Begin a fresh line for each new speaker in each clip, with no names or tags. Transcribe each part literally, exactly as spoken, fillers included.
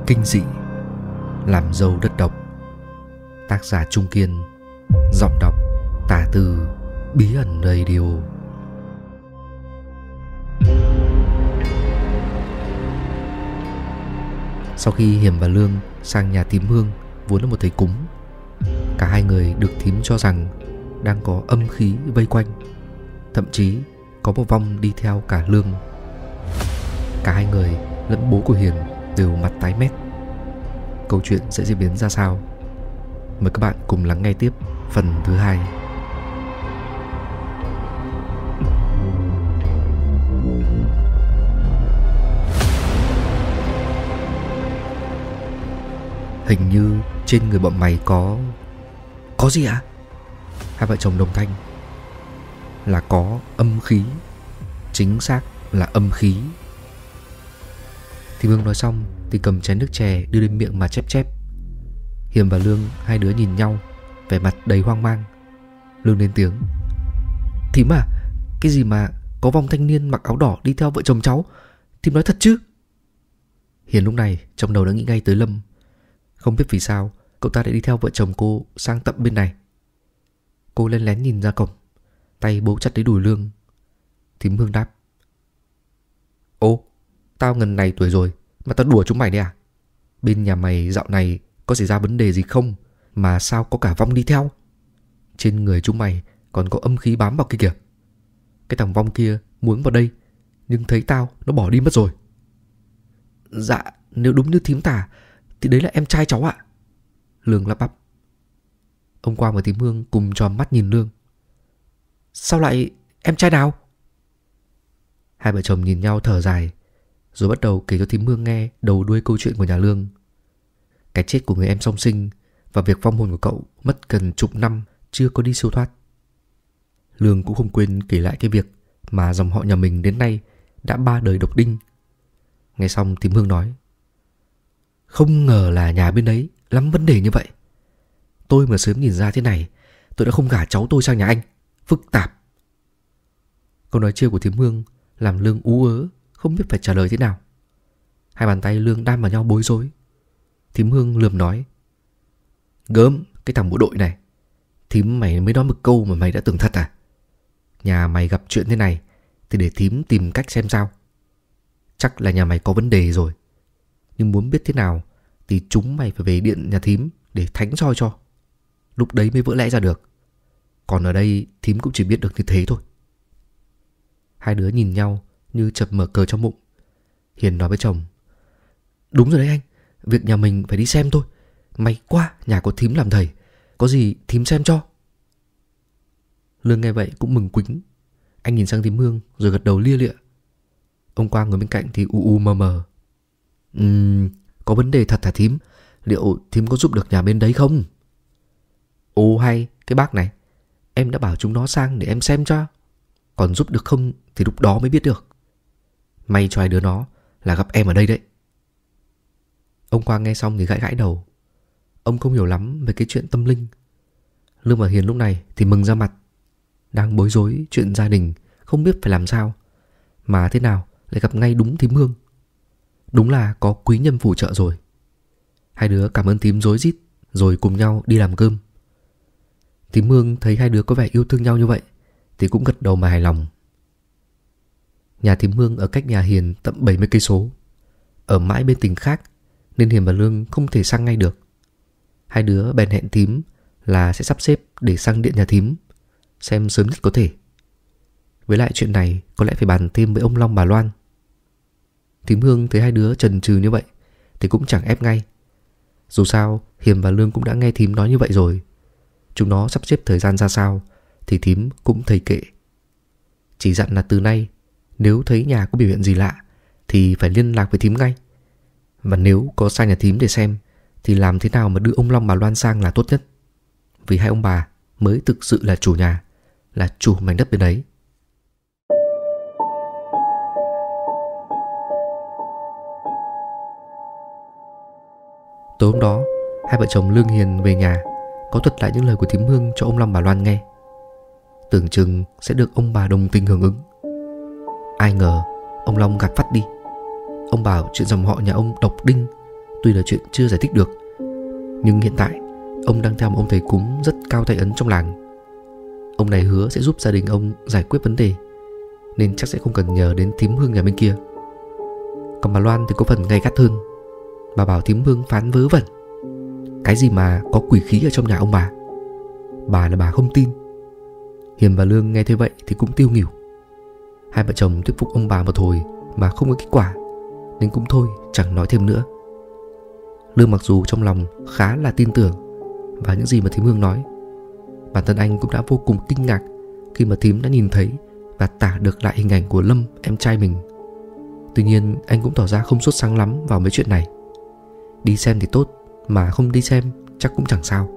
kinh dị, làm dâu đất độc. Tác giả Trung Kiên. Giọng đọc Tả Từ, Bí ẩn Radio. Sau khi Hiền và Lương sang nhà thím Hương, vốn là một thầy cúng, cả hai người được thím cho rằng đang có âm khí vây quanh. Thậm chí có một vong đi theo cả Lương. Cả hai người lẫn bố của Hiền đều mặt tái mét. Câu chuyện sẽ diễn biến ra sao? Mời các bạn cùng lắng nghe tiếp phần thứ hai. Hình như trên người bọn mày có... Có gì ạ? Hai vợ chồng đồng thanh. Là có âm khí. Chính xác là âm khí. Thì Hương nói xong thì cầm chén nước chè đưa lên miệng mà chép chép. Hiền và Lương hai đứa nhìn nhau, vẻ mặt đầy hoang mang. Lương lên tiếng: Thím à, cái gì mà có vong thanh niên mặc áo đỏ đi theo vợ chồng cháu? Thím nói thật chứ? Hiền lúc này trong đầu đã nghĩ ngay tới Lâm. Không biết vì sao cậu ta lại đi theo vợ chồng cô sang tận bên này. Cô lén lén nhìn ra cổng, tay bấu chặt lấy đùi Lương. Thím Hương đáp: Ô, tao ngần này tuổi rồi mà tao đùa chúng mày đấy à? Bên nhà mày dạo này có xảy ra vấn đề gì không mà sao có cả vong đi theo? Trên người chúng mày còn có âm khí bám vào kia kìa. Cái thằng vong kia muốn vào đây, nhưng thấy tao nó bỏ đi mất rồi. Dạ, nếu đúng như thím tả thì đấy là em trai cháu ạ. Lương lắp bắp. Ông Quang và thím Hương cùng tròn mắt nhìn Lương. Sao lại em trai nào? Hai vợ chồng nhìn nhau thở dài, rồi bắt đầu kể cho thím Hương nghe đầu đuôi câu chuyện của nhà Lương. Cái chết của người em song sinh và việc vong hồn của cậu mất gần chục năm chưa có đi siêu thoát. Lương cũng không quên kể lại cái việc mà dòng họ nhà mình đến nay đã ba đời độc đinh. Nghe xong thím Hương nói: Không ngờ là nhà bên đấy lắm vấn đề như vậy. Tôi mà sớm nhìn ra thế này, tôi đã không gả cháu tôi sang nhà anh. Phức tạp. Câu nói trêu của thím Hương làm Lương ú ớ, không biết phải trả lời thế nào. Hai bàn tay Lương đan vào nhau bối rối. Thím Hương lườm nói: Gớm, cái thằng bộ đội này. Thím mày mới nói một câu mà mày đã tưởng thật à? Nhà mày gặp chuyện thế này thì để thím tìm cách xem sao. Chắc là nhà mày có vấn đề rồi. Nhưng muốn biết thế nào thì chúng mày phải về điện nhà thím để thánh soi cho. Lúc đấy mới vỡ lẽ ra được. Còn ở đây thím cũng chỉ biết được như thế thôi. Hai đứa nhìn nhau như chập mở cờ trong bụng. Hiền nói với chồng: Đúng rồi đấy anh, việc nhà mình phải đi xem thôi. May quá nhà có thím làm thầy, có gì thím xem cho. Lương nghe vậy cũng mừng quính. Anh nhìn sang thím Hương rồi gật đầu lia lịa. Ông Quang ngồi bên cạnh thì u u mờ mờ. Ừm, có vấn đề thật hả thím? Liệu thím có giúp được nhà bên đấy không? Ồ hay, cái bác này, em đã bảo chúng nó sang để em xem cho. Còn giúp được không thì lúc đó mới biết được. May cho hai đứa nó là gặp em ở đây đấy. Ông Quang nghe xong thì gãi gãi đầu. Ông không hiểu lắm về cái chuyện tâm linh. Lương và Hiền lúc này thì mừng ra mặt. Đang bối rối chuyện gia đình, không biết phải làm sao, mà thế nào lại gặp ngay đúng thím Hương. Đúng là có quý nhân phù trợ rồi. Hai đứa cảm ơn thím rối rít, rồi cùng nhau đi làm cơm. Thím Hương thấy hai đứa có vẻ yêu thương nhau như vậy thì cũng gật đầu mà hài lòng. Nhà thím Hương ở cách nhà Hiền tận bảy mươi cây số. Ở mãi bên tỉnh khác nên Hiền và Lương không thể sang ngay được. Hai đứa bèn hẹn thím là sẽ sắp xếp để sang điện nhà thím, xem sớm nhất có thể. Với lại chuyện này có lẽ phải bàn thêm với ông Long bà Loan. Thím Hương thấy hai đứa chần chừ như vậy thì cũng chẳng ép ngay. Dù sao Hiền và Lương cũng đã nghe thím nói như vậy rồi. Chúng nó sắp xếp thời gian ra sao thì thím cũng thấy kệ. Chỉ dặn là từ nay nếu thấy nhà có biểu hiện gì lạ thì phải liên lạc với thím ngay. Và nếu có sang nhà thím để xem thì làm thế nào mà đưa ông Long bà Loan sang là tốt nhất. Vì hai ông bà mới thực sự là chủ nhà, là chủ mảnh đất bên ấy. Tối hôm đó, hai vợ chồng Lương Hiền về nhà có thuật lại những lời của thím Hương cho ông Long bà Loan nghe. Tưởng chừng sẽ được ông bà đồng tình hưởng ứng. Ai ngờ ông Long gạt phắt đi. Ông bảo chuyện dòng họ nhà ông độc đinh, Tuy là chuyện chưa giải thích được, nhưng hiện tại ông đang theo một ông thầy cúng rất cao tay ấn trong làng. Ông này hứa sẽ giúp gia đình ông giải quyết vấn đề, nên chắc sẽ không cần nhờ đến thím Hương nhà bên kia. Còn bà Loan thì có phần gay gắt hơn. Bà bảo thím Hương phán vớ vẩn. Cái gì mà có quỷ khí ở trong nhà ông bà, bà là bà không tin. Hiền và Lương nghe thế vậy thì cũng tiêu nghỉu. Hai vợ chồng thuyết phục ông bà một hồi mà không có kết quả, nên cũng thôi chẳng nói thêm nữa. Lương mặc dù trong lòng khá là tin tưởng vào những gì mà thím Hương nói, bản thân anh cũng đã vô cùng kinh ngạc khi mà thím đã nhìn thấy và tả được lại hình ảnh của Lâm, em trai mình. Tuy nhiên anh cũng tỏ ra không sốt sáng lắm vào mấy chuyện này. Đi xem thì tốt, mà không đi xem chắc cũng chẳng sao.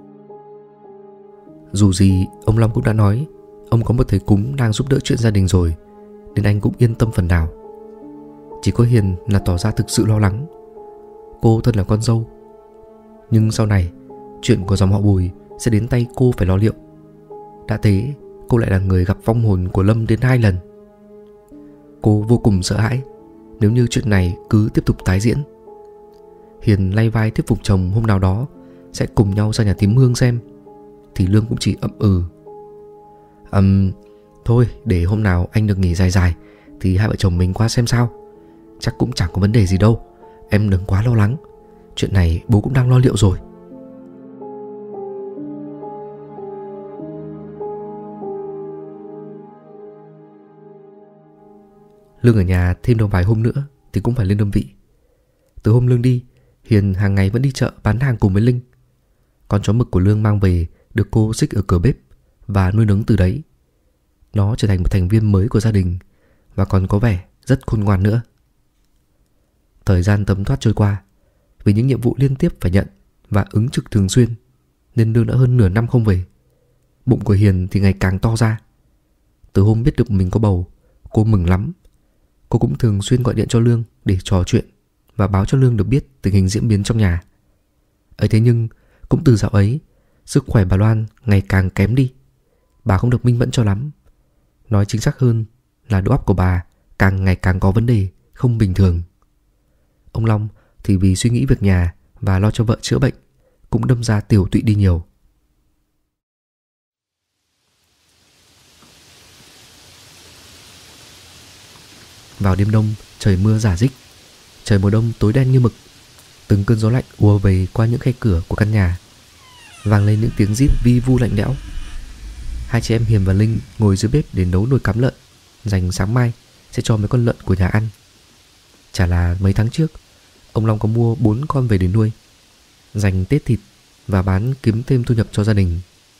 Dù gì ông Long cũng đã nói ông có một thầy cúng đang giúp đỡ chuyện gia đình rồi, nên anh cũng yên tâm phần nào. Chỉ có Hiền là tỏ ra thực sự lo lắng. Cô thân là con dâu, nhưng sau này chuyện của dòng họ Bùi sẽ đến tay cô phải lo liệu. Đã thế cô lại là người gặp vong hồn của Lâm đến hai lần. Cô vô cùng sợ hãi nếu như chuyện này cứ tiếp tục tái diễn. Hiền lay vai thuyết phục chồng hôm nào đó sẽ cùng nhau ra nhà thím Hương xem, thì Lương cũng chỉ ậm ừ. Ừm, thôi để hôm nào anh được nghỉ dài dài thì hai vợ chồng mình qua xem sao. Chắc cũng chẳng có vấn đề gì đâu, em đừng quá lo lắng. Chuyện này bố cũng đang lo liệu rồi. Lương ở nhà thêm được vài hôm nữa thì cũng phải lên đơn vị. Từ hôm Lương đi, Hiền hàng ngày vẫn đi chợ bán hàng cùng với Linh. Con chó mực của Lương mang về được cô xích ở cửa bếp và nuôi nấng từ đấy. Nó trở thành một thành viên mới của gia đình và còn có vẻ rất khôn ngoan nữa. Thời gian thấm thoát trôi qua, vì những nhiệm vụ liên tiếp phải nhận và ứng trực thường xuyên, nên Lương đã hơn nửa năm không về. Bụng của Hiền thì ngày càng to ra. Từ hôm biết được mình có bầu, cô mừng lắm. Cô cũng thường xuyên gọi điện cho Lương để trò chuyện và báo cho Lương được biết tình hình diễn biến trong nhà. Ấy thế nhưng cũng từ dạo ấy, sức khỏe bà Loan ngày càng kém đi. Bà không được minh mẫn cho lắm. Nói chính xác hơn là đầu óc của bà càng ngày càng có vấn đề, không bình thường. Ông Long thì vì suy nghĩ việc nhà và lo cho vợ chữa bệnh, cũng đâm ra tiểu tụy đi nhiều. Vào đêm đông, trời mưa rả rích. Trời mùa đông tối đen như mực. Từng cơn gió lạnh ùa về qua những khe cửa của căn nhà, vang lên những tiếng rít vi vu lạnh lẽo. Hai chị em Hiền và Linh ngồi dưới bếp để nấu nồi cám lợn, dành sáng mai sẽ cho mấy con lợn của nhà ăn. Chả là mấy tháng trước ông Long có mua bốn con về để nuôi, dành Tết thịt và bán kiếm thêm thu nhập cho gia đình.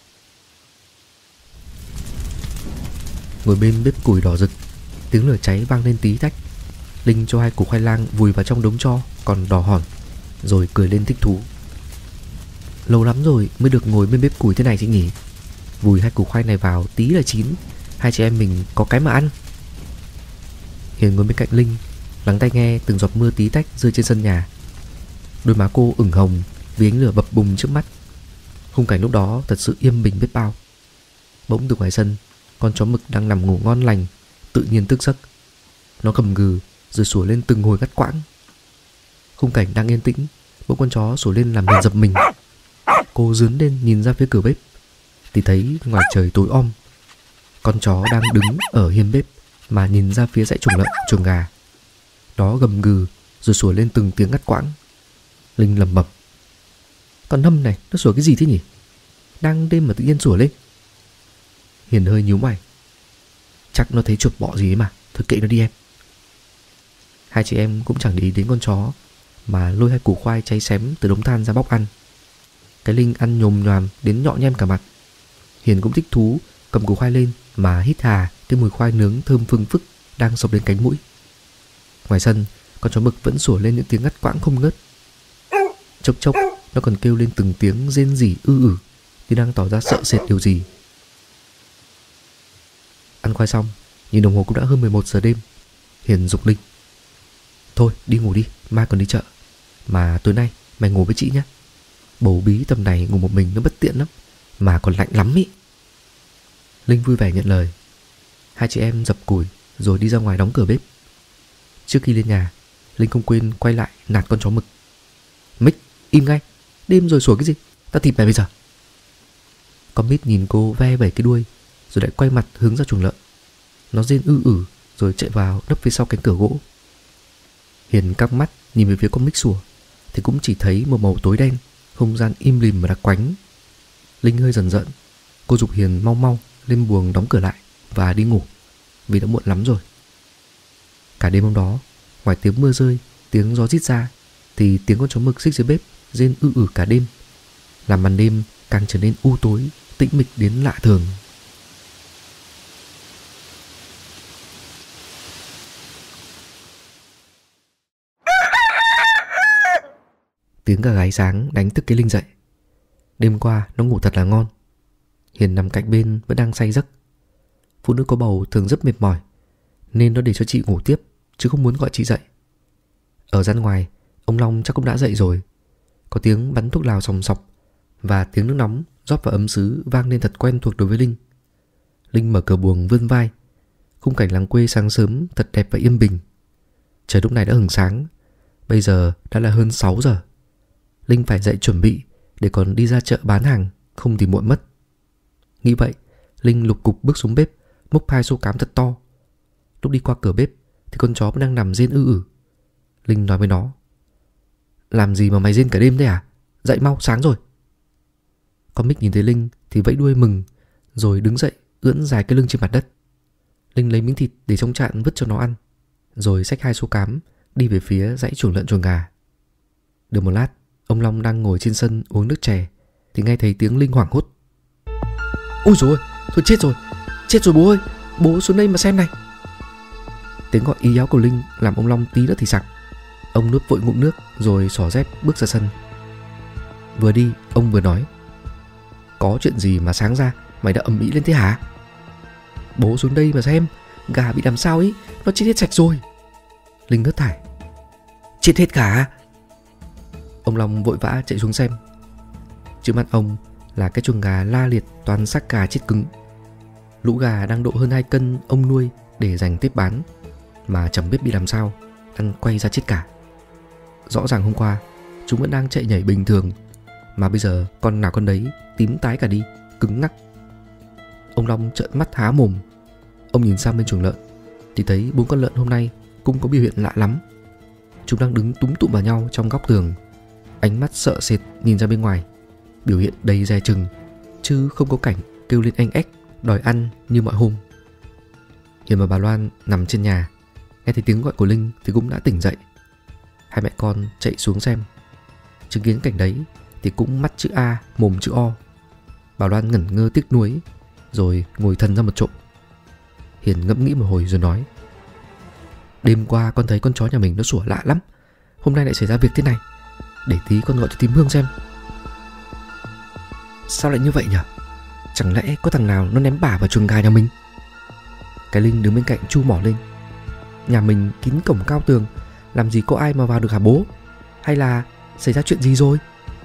Ngồi bên bếp củi đỏ rực, tiếng lửa cháy vang lên tí tách. Linh cho hai củ khoai lang vùi vào trong đống tro còn đỏ hòn, rồi cười lên thích thú. Lâu lắm rồi mới được ngồi bên bếp củi thế này chị nhỉ. Vùi hai củ khoai này vào tí là chín, hai chị em mình có cái mà ăn. Hiền ngồi bên cạnh Linh, lắng tai nghe từng giọt mưa tí tách rơi trên sân nhà. Đôi má cô ửng hồng vì ánh lửa bập bùng trước mắt. Khung cảnh lúc đó thật sự yên bình biết bao. Bỗng từ ngoài sân, con chó mực đang nằm ngủ ngon lành tự nhiên thức giấc. Nó gầm gừ rồi sủa lên từng hồi ngắt quãng. Khung cảnh đang yên tĩnh, bỗng con chó sủa lên làm Hiền giật mình. Cô dướn lên nhìn ra phía cửa bếp thì thấy ngoài trời tối om, con chó đang đứng ở hiên bếp mà nhìn ra phía dãy chuồng lợn, chuồng gà. Nó gầm gừ rồi sủa lên từng tiếng ngắt quãng. Linh lẩm bẩm: con Hâm này nó sủa cái gì thế nhỉ? Đang đêm mà tự nhiên sủa lên. Hiền hơi nhíu mày: chắc nó thấy chuột bọ gì ấy mà, thôi kệ nó đi em. Hai chị em cũng chẳng để ý đến con chó mà lôi hai củ khoai cháy xém từ đống than ra bóc ăn. Cái Linh ăn nhồm nhoàm đến nhọ nhem cả mặt. Hiền cũng thích thú cầm củ khoai lên mà hít hà cái mùi khoai nướng thơm phừng phức đang xộc đến cánh mũi. Ngoài sân, con chó mực vẫn sủa lên những tiếng ngắt quãng không ngớt. Chốc chốc nó còn kêu lên từng tiếng rên rỉ ư ử như đang tỏ ra sợ sệt điều gì. Ăn khoai xong, nhìn đồng hồ cũng đã hơn mười một giờ đêm. Hiền giục Linh: thôi đi ngủ đi, mai còn đi chợ. Mà tối nay mày ngủ với chị nhé. Bầu bí tầm này ngủ một mình nó bất tiện lắm, mà còn lạnh lắm ý. Linh vui vẻ nhận lời. Hai chị em dập củi rồi đi ra ngoài đóng cửa bếp. Trước khi lên nhà, Linh không quên quay lại nạt con chó mực. Mích, im ngay. Đêm rồi sủa cái gì? Tao thịt mày bây giờ. Con Mít nhìn cô ve vẩy cái đuôi, rồi lại quay mặt hướng ra chuồng lợn. Nó rên ư ử rồi chạy vào nấp phía sau cánh cửa gỗ. Hiền căng mắt nhìn về phía con Mít sủa thì cũng chỉ thấy một màu tối đen, không gian im lìm và đặc quánh. Linh hơi dần dận. Cô giục Hiền mau mau lên buồng đóng cửa lại và đi ngủ, vì đã muộn lắm rồi. Cả đêm hôm đó, ngoài tiếng mưa rơi, tiếng gió rít ra, thì tiếng con chó mực xích dưới bếp rên ư ử cả đêm, làm màn đêm càng trở nên u tối, tĩnh mịch đến lạ thường. Tiếng gà gáy sáng đánh thức cái Linh dậy. Đêm qua nó ngủ thật là ngon. Hiền nằm cạnh bên vẫn đang say giấc. Phụ nữ có bầu thường rất mệt mỏi, nên nó để cho chị ngủ tiếp, chứ không muốn gọi chị dậy. Ở ra ngoài, ông Long chắc cũng đã dậy rồi. Có tiếng bắn thuốc lào sòng sọc, và tiếng nước nóng rót vào ấm sứ vang lên thật quen thuộc đối với Linh. Linh mở cửa buồng vươn vai. Khung cảnh làng quê sáng sớm thật đẹp và yên bình. Trời lúc này đã hừng sáng. Bây giờ đã là hơn sáu giờ. Linh phải dậy chuẩn bị để còn đi ra chợ bán hàng, không thì muộn mất. Nghĩ vậy, Linh lục cục bước xuống bếp, múc hai xô cám thật to. Lúc đi qua cửa bếp thì con chó vẫn đang nằm rên ư ử. Linh nói với nó: "Làm gì mà mày rên cả đêm thế à? Dậy mau, sáng rồi." Con Mích nhìn thấy Linh thì vẫy đuôi mừng, rồi đứng dậy ưỡn dài cái lưng trên mặt đất. Linh lấy miếng thịt để trong chạn vứt cho nó ăn, rồi xách hai xô cám đi về phía dãy chuồng lợn chuồng gà. Được một lát, ông Long đang ngồi trên sân uống nước chè thì nghe thấy tiếng Linh hoảng hốt: "Ôi dồi ôi, thôi chết rồi, chết rồi bố ơi, bố xuống đây mà xem này." Tiếng gọi ý áo của Linh làm ông Long tí nữa thì sặc. Ông nuốt vội ngụm nước rồi xỏ dép bước ra sân. Vừa đi ông vừa nói: "Có chuyện gì mà sáng ra mày đã ầm ĩ lên thế hả? Bố xuống đây mà xem, gà bị làm sao ấy, nó chết hết sạch rồi." Linh ngớt thải: "Chết hết cả?" Ông Long vội vã chạy xuống xem. Trước mắt ông là cái chuồng gà la liệt toàn xác gà chết cứng. Lũ gà đang độ hơn hai cân ông nuôi để dành tiếp bán, mà chẳng biết bị làm sao ăn quay ra chết cả. Rõ ràng hôm qua chúng vẫn đang chạy nhảy bình thường, mà bây giờ con nào con đấy tím tái cả đi, cứng ngắc. Ông Long trợn mắt há mồm. Ông nhìn sang bên chuồng lợn thì thấy bốn con lợn hôm nay cũng có biểu hiện lạ lắm. Chúng đang đứng túm tụm vào nhau trong góc tường, ánh mắt sợ sệt nhìn ra bên ngoài, biểu hiện đầy dè chừng, chứ không có cảnh kêu lên anh ếch đòi ăn như mọi hôm. Hiền và bà Loan nằm trên nhà, nghe thấy tiếng gọi của Linh thì cũng đã tỉnh dậy. Hai mẹ con chạy xuống xem. Chứng kiến cảnh đấy thì cũng mắt chữ A mồm chữ O. Bà Loan ngẩn ngơ tiếc nuối, rồi ngồi thần ra một chỗ. Hiền ngẫm nghĩ một hồi rồi nói: "Đêm qua con thấy con chó nhà mình nó sủa lạ lắm, hôm nay lại xảy ra việc thế này. Để tí con gọi cho thím Hương xem." "Sao lại như vậy nhỉ? Chẳng lẽ có thằng nào nó ném bả vào chuồng gà nhà mình?" Cái Linh đứng bên cạnh chu mỏ lên: "Nhà mình kín cổng cao tường, làm gì có ai mà vào được hả bố? Hay là xảy ra chuyện gì rồi?"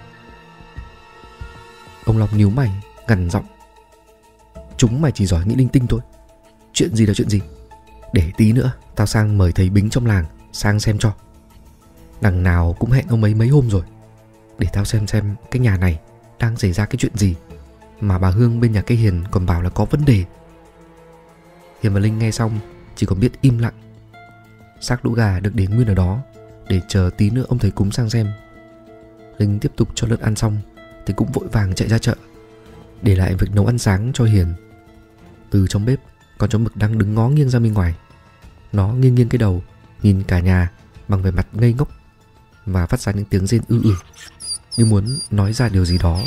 Ông Long nhíu mày gằn giọng: "Chúng mày chỉ giỏi nghĩ linh tinh thôi. Chuyện gì là chuyện gì? Để tí nữa tao sang mời thầy Bính trong làng sang xem cho. Đằng nào cũng hẹn ông ấy mấy hôm rồi. Để tao xem xem cái nhà này đang xảy ra cái chuyện gì mà bà Hương bên nhà cái Hiền còn bảo là có vấn đề." Hiền và Linh nghe xong chỉ còn biết im lặng. Xác lũ gà được để nguyên ở đó để chờ tí nữa ông thầy cúng sang xem. Linh tiếp tục cho lợn ăn xong thì cũng vội vàng chạy ra chợ, để lại việc nấu ăn sáng cho Hiền. Từ trong bếp, con chó mực đang đứng ngó nghiêng ra bên ngoài. Nó nghiêng nghiêng cái đầu nhìn cả nhà bằng vẻ mặt ngây ngốc và phát ra những tiếng rên ư ử, như muốn nói ra điều gì đó.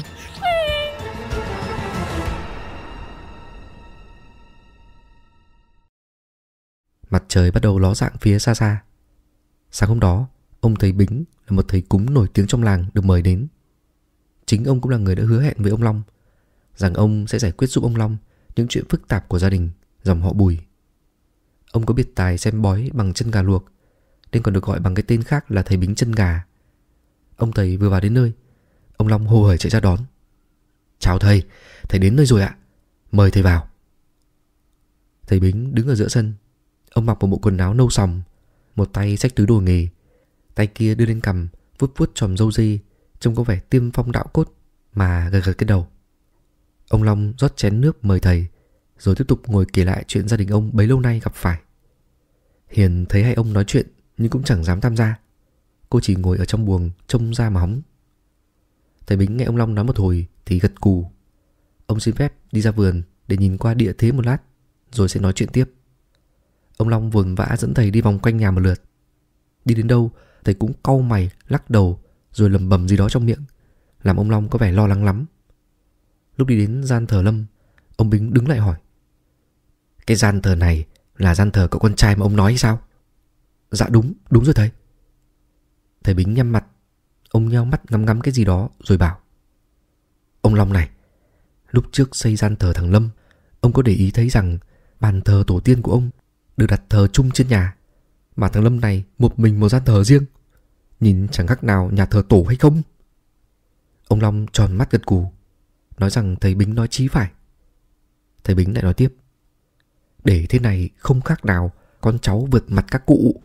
Mặt trời bắt đầu ló dạng phía xa xa. Sáng hôm đó, ông thầy Bính là một thầy cúng nổi tiếng trong làng được mời đến. Chính ông cũng là người đã hứa hẹn với ông Long rằng ông sẽ giải quyết giúp ông Long những chuyện phức tạp của gia đình dòng họ Bùi. Ông có biệt tài xem bói bằng chân gà luộc, nên còn được gọi bằng cái tên khác là thầy Bính chân gà. Ông thầy vừa vào đến nơi, ông Long hô hởi chạy ra đón: "Chào thầy, thầy đến nơi rồi ạ, mời thầy vào." Thầy Bính đứng ở giữa sân. Ông mặc một bộ quần áo nâu sòng, một tay xách túi đồ nghề, tay kia đưa lên cằm vuốt vuốt vuốt chòm râu dê, trông có vẻ tiên phong đạo cốt, mà gật gật cái đầu. Ông Long rót chén nước mời thầy, rồi tiếp tục ngồi kể lại chuyện gia đình ông bấy lâu nay gặp phải. Hiền thấy hai ông nói chuyện nhưng cũng chẳng dám tham gia. Cô chỉ ngồi ở trong buồng trông ra mà hóng. Thầy Bính nghe ông Long nói một hồi thì gật cù. Ông xin phép đi ra vườn để nhìn qua địa thế một lát, rồi sẽ nói chuyện tiếp. Ông Long vội vã dẫn thầy đi vòng quanh nhà một lượt. Đi đến đâu thầy cũng cau mày, lắc đầu, rồi lầm bầm gì đó trong miệng, làm ông Long có vẻ lo lắng lắm. Lúc đi đến gian thờ Lâm, ông Bính đứng lại hỏi: "Cái gian thờ này là gian thờ cậu con trai mà ông nói hay sao?" "Dạ đúng, đúng rồi thầy." Thầy Bính nhăn mặt, ông nheo mắt ngắm ngắm cái gì đó rồi bảo: "Ông Long này, lúc trước xây gian thờ thằng Lâm, ông có để ý thấy rằng bàn thờ tổ tiên của ông được đặt thờ chung trên nhà, mà thằng Lâm này một mình một gian thờ riêng, nhìn chẳng khác nào nhà thờ tổ hay không?" Ông Long tròn mắt gật cù, nói rằng thầy Bính nói chí phải. Thầy Bính lại nói tiếp: "Để thế này không khác nào con cháu vượt mặt các cụ.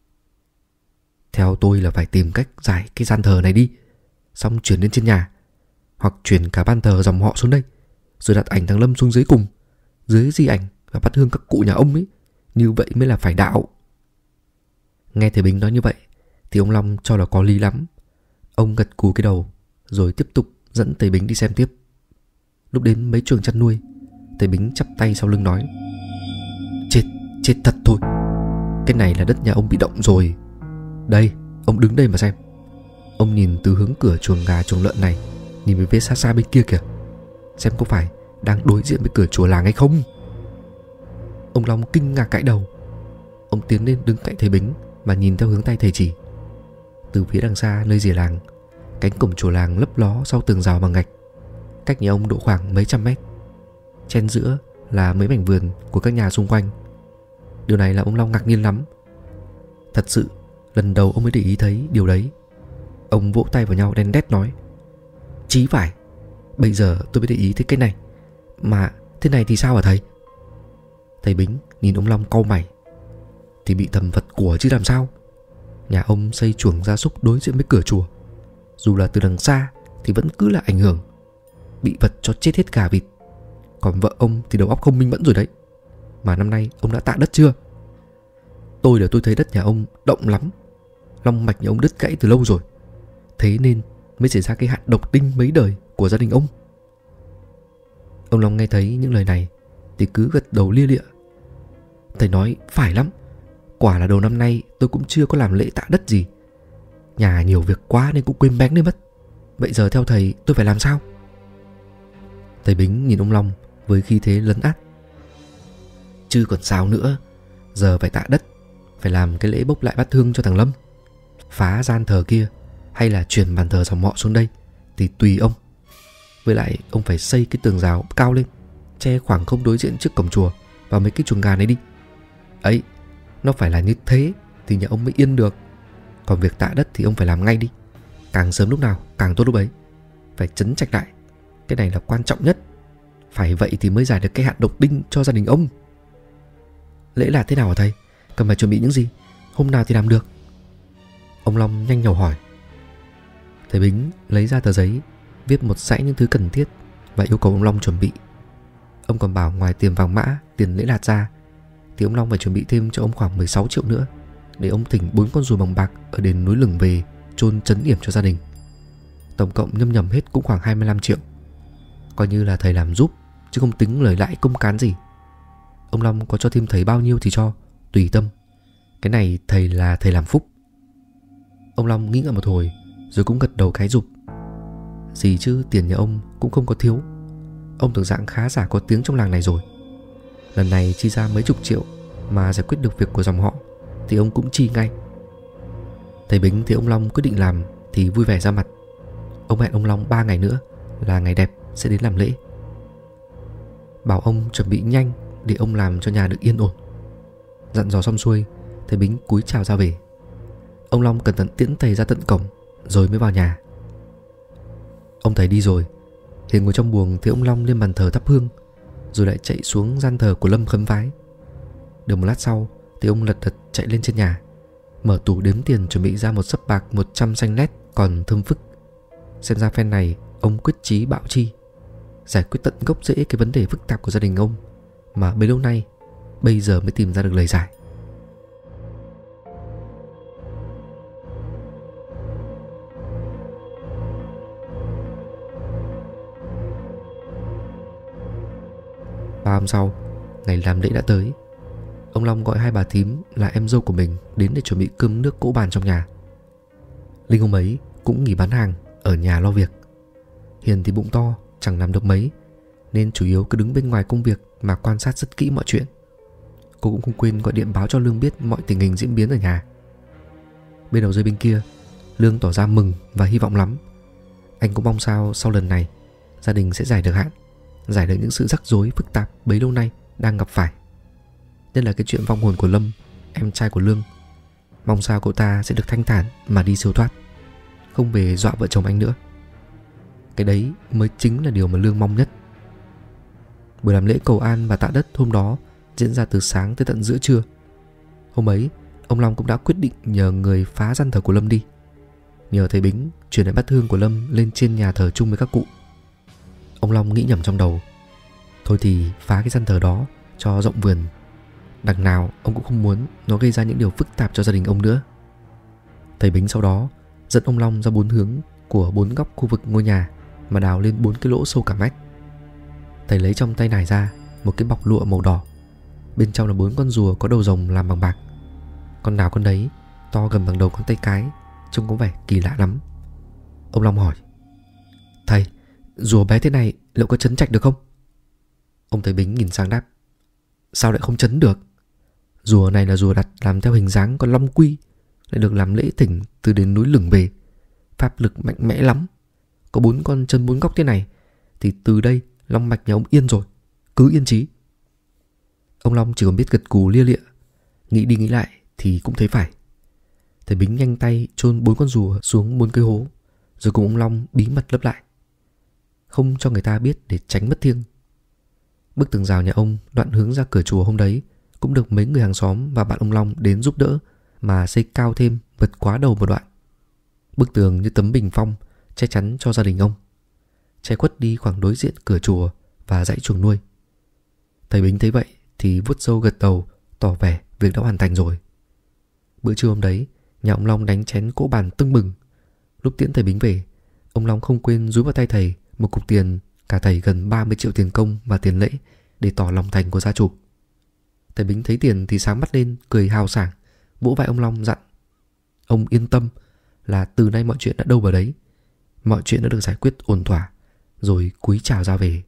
Theo tôi là phải tìm cách giải cái gian thờ này đi, xong chuyển lên trên nhà, hoặc chuyển cả ban thờ dòng họ xuống đây, rồi đặt ảnh thằng Lâm xuống dưới cùng, dưới di ảnh và bắt hương các cụ nhà ông ấy. Như vậy mới là phải đạo." Nghe thầy Bính nói như vậy thì ông Long cho là có lý lắm. Ông gật cù cái đầu, rồi tiếp tục dẫn thầy Bính đi xem tiếp. Lúc đến mấy chuồng chăn nuôi, thầy Bính chắp tay sau lưng nói: Chết, chết thật thôi. Cái này là đất nhà ông bị động rồi. Đây, ông đứng đây mà xem. Ông nhìn từ hướng cửa chuồng gà chuồng lợn này, nhìn về phía xa xa bên kia kìa, xem có phải đang đối diện với cửa chùa làng hay không. Ông Long kinh ngạc cãi đầu. Ông tiến lên đứng cạnh thầy Bính mà nhìn theo hướng tay thầy chỉ. Từ phía đằng xa nơi rìa làng, cánh cổng chùa làng lấp ló sau tường rào bằng gạch, cách nhà ông độ khoảng mấy trăm mét. Chen giữa là mấy mảnh vườn của các nhà xung quanh. Điều này làm ông Long ngạc nhiên lắm. Thật sự lần đầu ông mới để ý thấy điều đấy. Ông vỗ tay vào nhau đen đét nói: Chí phải, bây giờ tôi mới để ý thấy cái này. Mà thế này thì sao hả thầy? Thầy Bính nhìn ông Long cau mày. Thì bị thầm vật của chứ làm sao. Nhà ông xây chuồng gia súc đối diện với cửa chùa, dù là từ đằng xa thì vẫn cứ là ảnh hưởng. Bị vật cho chết hết cả vịt. Còn vợ ông thì đầu óc không minh mẫn rồi đấy. Mà năm nay ông đã tạ đất chưa? Tôi là tôi thấy đất nhà ông động lắm. Long mạch nhà ông đứt gãy từ lâu rồi. Thế nên mới xảy ra cái hạn độc đinh mấy đời của gia đình ông. Ông Long nghe thấy những lời này thì cứ gật đầu lia lịa. Thầy nói phải lắm. Quả là đầu năm nay tôi cũng chưa có làm lễ tạ đất gì. Nhà nhiều việc quá nên cũng quên bén đi mất. Vậy giờ theo thầy tôi phải làm sao? Thầy Bính nhìn ông Long với khí thế lấn át. Chứ còn sao nữa. Giờ phải tạ đất, phải làm cái lễ bốc lại bát hương cho thằng Lâm. Phá gian thờ kia hay là chuyển bàn thờ dòng họ xuống đây thì tùy ông. Với lại ông phải xây cái tường rào cao lên, che khoảng không đối diện trước cổng chùa và mấy cái chuồng gà này đi. Ấy, nó phải là như thế thì nhà ông mới yên được. Còn việc tạ đất thì ông phải làm ngay đi. Càng sớm lúc nào càng tốt lúc ấy. Phải trấn trạch lại. Cái này là quan trọng nhất. Phải vậy thì mới giải được cái hạn độc đinh cho gia đình ông. Lễ là thế nào hả thầy? Cần phải chuẩn bị những gì? Hôm nào thì làm được? Ông Long nhanh nhảu hỏi. Thầy Bính lấy ra tờ giấy, viết một dãy những thứ cần thiết và yêu cầu ông Long chuẩn bị. Ông còn bảo ngoài tiền vàng mã, tiền lễ lạt ra thì ông Long phải chuẩn bị thêm cho ông khoảng mười sáu triệu nữa, để ông thỉnh bốn con rùa bằng bạc ở đền núi Lừng về chôn trấn yểm cho gia đình. Tổng cộng nhâm nhầm hết cũng khoảng hai mươi lăm triệu. Coi như là thầy làm giúp, chứ không tính lời lãi công cán gì. Ông Long có cho thêm thầy bao nhiêu thì cho, tùy tâm. Cái này thầy là thầy làm phúc. Ông Long nghĩ ngợi một hồi rồi cũng gật đầu cái giục. Gì chứ tiền nhà ông cũng không có thiếu. Ông tưởng dạng khá giả có tiếng trong làng này rồi. Lần này chi ra mấy chục triệu mà giải quyết được việc của dòng họ thì ông cũng chi ngay. Thầy Bính thấy ông Long quyết định làm thì vui vẻ ra mặt. Ông hẹn ông Long ba ngày nữa là ngày đẹp sẽ đến làm lễ. Bảo ông chuẩn bị nhanh để ông làm cho nhà được yên ổn. Dặn dò xong xuôi, thầy Bính cúi chào ra về. Ông Long cẩn thận tiễn thầy ra tận cổng rồi mới vào nhà. Ông thầy đi rồi, Hiền ngồi trong buồng thấy ông Long lên bàn thờ thắp hương, rồi lại chạy xuống gian thờ của Lâm khấn vái. Được một lát sau thì ông lật đật chạy lên trên nhà, mở tủ đếm tiền chuẩn bị ra một xấp bạc một trăm xanh lét còn thơm phức. Xem ra phen này ông quyết chí bạo chi, giải quyết tận gốc rễ cái vấn đề phức tạp của gia đình ông mà bấy lâu nay bây giờ mới tìm ra được lời giải. Ba hôm sau, ngày làm lễ đã tới. Ông Long gọi hai bà thím là em dâu của mình đến để chuẩn bị cơm nước cỗ bàn trong nhà. Linh hôm ấy cũng nghỉ bán hàng, ở nhà lo việc. Hiền thì bụng to, chẳng làm được mấy, nên chủ yếu cứ đứng bên ngoài công việc mà quan sát rất kỹ mọi chuyện. Cô cũng không quên gọi điện báo cho Lương biết mọi tình hình diễn biến ở nhà. Bên đầu dây bên kia, Lương tỏ ra mừng và hy vọng lắm. Anh cũng mong sao sau lần này gia đình sẽ giải được hạn, giải được những sự rắc rối phức tạp bấy lâu nay đang gặp phải. Nhất là cái chuyện vong hồn của Lâm, em trai của Lương. Mong sao cậu ta sẽ được thanh thản mà đi siêu thoát, không về dọa vợ chồng anh nữa. Cái đấy mới chính là điều mà Lương mong nhất. Buổi làm lễ cầu an và tạ đất hôm đó diễn ra từ sáng tới tận giữa trưa. Hôm ấy, ông Long cũng đã quyết định nhờ người phá gian thờ của Lâm đi, nhờ thầy Bính chuyển lại bát hương của Lâm lên trên nhà thờ chung với các cụ. Ông Long nghĩ nhầm trong đầu, thôi thì phá cái gian thờ đó cho rộng vườn. Đằng nào ông cũng không muốn nó gây ra những điều phức tạp cho gia đình ông nữa. Thầy Bính sau đó dẫn ông Long ra bốn hướng của bốn góc khu vực ngôi nhà mà đào lên bốn cái lỗ sâu cả mét. Thầy lấy trong tay nải ra một cái bọc lụa màu đỏ, bên trong là bốn con rùa có đầu rồng làm bằng bạc. Con nào con đấy to gần bằng đầu con tay cái, trông có vẻ kỳ lạ lắm. Ông Long hỏi: "Thầy, rùa bé thế này liệu có trấn trạch được không?" Ông thầy Bính nhìn sang đáp: "Sao lại không trấn được? Rùa này là rùa đặt làm theo hình dáng con long quy, lại được làm lễ thỉnh từ đến núi Lửng về, pháp lực mạnh mẽ lắm. Có bốn con chân bốn góc thế này thì từ đây long mạch nhà ông yên rồi, cứ yên chí." Ông Long chỉ còn biết gật gù lia lịa, nghĩ đi nghĩ lại thì cũng thấy phải. Thầy Bính nhanh tay chôn bốn con rùa xuống bốn cây hố, rồi cùng ông Long bí mật lấp lại, không cho người ta biết để tránh mất thiêng. Bức tường rào nhà ông đoạn hướng ra cửa chùa hôm đấy cũng được mấy người hàng xóm và bạn ông Long đến giúp đỡ mà xây cao thêm vượt quá đầu một đoạn. Bức tường như tấm bình phong che chắn cho gia đình ông, che khuất đi khoảng đối diện cửa chùa và dãy chuồng nuôi. Thầy Bính thấy vậy thì vuốt râu gật đầu, tỏ vẻ việc đã hoàn thành rồi. Bữa trưa hôm đấy, nhà ông Long đánh chén cỗ bàn tưng bừng. Lúc tiễn thầy Bính về, ông Long không quên dúi vào tay thầy một cục tiền, cả thầy gần ba mươi triệu tiền công và tiền lễ để tỏ lòng thành của gia chủ. Thầy Bính thấy tiền thì sáng mắt lên, cười hào sảng, vỗ vai ông Long dặn: "Ông yên tâm là từ nay mọi chuyện đã đâu vào đấy, mọi chuyện đã được giải quyết ổn thỏa." Rồi cúi chào ra về.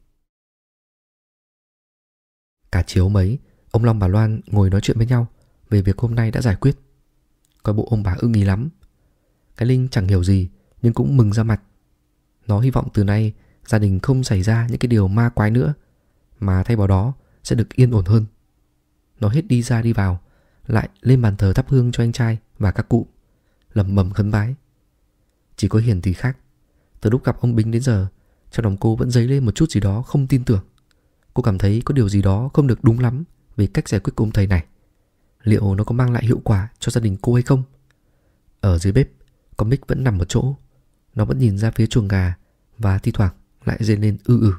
Cả chiều mấy, ông Long bà Loan ngồi nói chuyện với nhau về việc hôm nay đã giải quyết. Coi bộ ông bà ưng ý lắm. Cái Linh chẳng hiểu gì nhưng cũng mừng ra mặt. Nó hy vọng từ nay gia đình không xảy ra những cái điều ma quái nữa, mà thay vào đó sẽ được yên ổn hơn. Nó hết đi ra đi vào, lại lên bàn thờ thắp hương cho anh trai và các cụ, lẩm bẩm khấn vái. Chỉ có Hiền thì khác. Từ lúc gặp ông Bính đến giờ, trong lòng cô vẫn dấy lên một chút gì đó không tin tưởng. Cô cảm thấy có điều gì đó không được đúng lắm về cách giải quyết của ông thầy này. Liệu nó có mang lại hiệu quả cho gia đình cô hay không? Ở dưới bếp, con Mick vẫn nằm một chỗ. Nó vẫn nhìn ra phía chuồng gà và thi thoảng lại rên lên ư ử.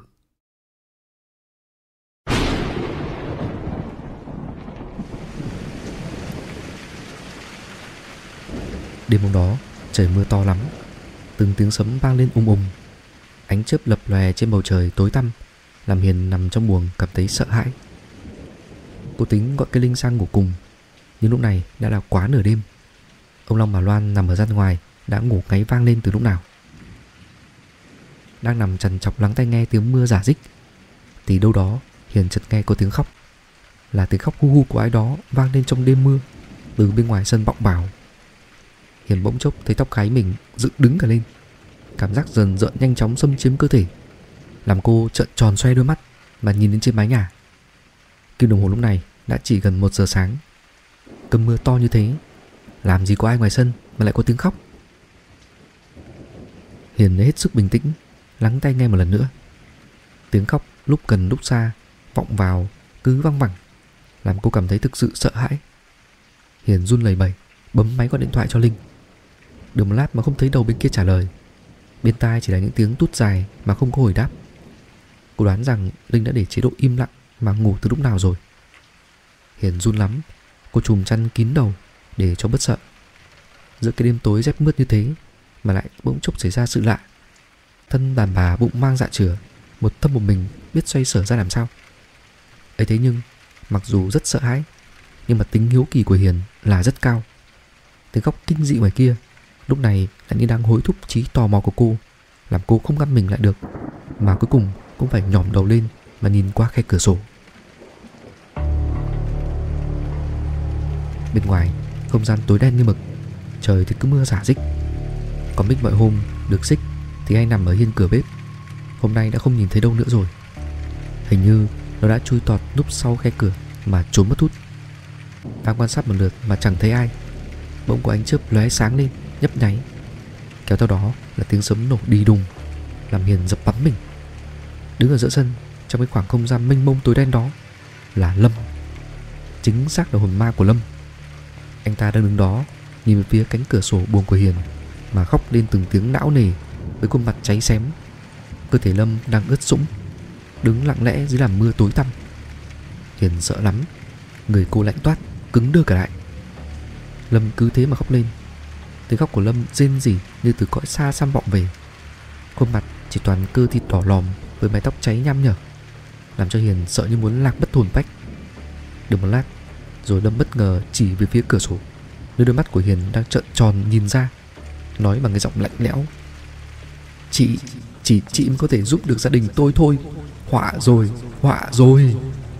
Đêm hôm đó trời mưa to lắm, từng tiếng sấm vang lên ùng ùng, ánh chớp lập lòe trên bầu trời tối tăm, làm Hiền nằm trong buồng cảm thấy sợ hãi. Cô tính gọi cái Linh sang ngủ cùng, nhưng lúc này đã là quá nửa đêm. Ông Long bà Loan nằm ở gian ngoài đã ngủ ngáy vang lên từ lúc nào. Đang nằm trằn trọc lắng tai nghe tiếng mưa rả rích thì đâu đó Hiền chợt nghe có tiếng khóc, là tiếng khóc hu hu của ai đó vang lên trong đêm mưa từ bên ngoài sân vọng vào. Hiền bỗng chốc thấy tóc gáy mình dựng đứng cả lên, cảm giác dần dợn nhanh chóng xâm chiếm cơ thể, làm cô trợn tròn xoe đôi mắt mà nhìn lên trên mái nhà. Kim đồng hồ lúc này đã chỉ gần một giờ sáng. Cơn mưa to như thế, làm gì có ai ngoài sân mà lại có tiếng khóc. Hiền lấy hết sức bình tĩnh, lắng tai nghe một lần nữa. Tiếng khóc lúc gần lúc xa vọng vào cứ văng vẳng, làm cô cảm thấy thực sự sợ hãi. Hiền run lẩy bẩy bấm máy gọi điện thoại cho Linh. Được một lát mà không thấy đầu bên kia trả lời. Bên tai chỉ là những tiếng tút dài mà không có hồi đáp. Cô đoán rằng Linh đã để chế độ im lặng mà ngủ từ lúc nào rồi. Hiền run lắm. Cô trùm chăn kín đầu để cho bớt sợ. Giữa cái đêm tối rét mướt như thế mà lại bỗng chốc xảy ra sự lạ. Thân đàn bà bụng mang dạ chửa, một thân một mình biết xoay sở ra làm sao. Ấy thế nhưng mặc dù rất sợ hãi, nhưng mà tính hiếu kỳ của Hiền là rất cao. Tiếng khóc kinh dị ngoài kia lúc này lại như đang hối thúc trí tò mò của cô, làm cô không ngăn mình lại được, mà cuối cùng cũng phải nhỏm đầu lên mà nhìn qua khe cửa sổ. Bên ngoài không gian tối đen như mực, trời thì cứ mưa rả rích. Còn Bích mọi hôm được xích thì hay nằm ở hiên cửa bếp. Hôm nay đã không nhìn thấy đâu nữa rồi. Hình như nó đã chui tọt núp sau khe cửa mà trốn mất hút. Đang quan sát một lượt mà chẳng thấy ai, bỗng có ánh chớp lóe sáng lên nhấp nháy, kéo theo đó là tiếng sấm nổ đi đùng, làm Hiền giật bắn mình. Đứng ở giữa sân, trong cái khoảng không gian mênh mông tối đen đó là Lâm. Chính xác là hồn ma của Lâm. Anh ta đang đứng đó nhìn về phía cánh cửa sổ buồng của Hiền mà khóc lên từng tiếng não nề với khuôn mặt cháy xém. Cơ thể Lâm đang ướt sũng, đứng lặng lẽ dưới làn mưa tối tăm. Hiền sợ lắm, người cô lạnh toát, cứng đơ cả lại. Lâm cứ thế mà khóc lên. Tiếng khóc của Lâm rên rỉ như từ cõi xa xăm vọng về. Khuôn mặt chỉ toàn cơ thịt đỏ lòm với mái tóc cháy nham nhở, làm cho Hiền sợ như muốn lạc mất hồn phách. Được một lát rồi Lâm bất ngờ chỉ về phía cửa sổ, nơi đôi mắt của Hiền đang trợn tròn nhìn ra, nói bằng cái giọng lạnh lẽo: Chị, chỉ chị mới có thể giúp được gia đình tôi thôi. Họa rồi, họa rồi.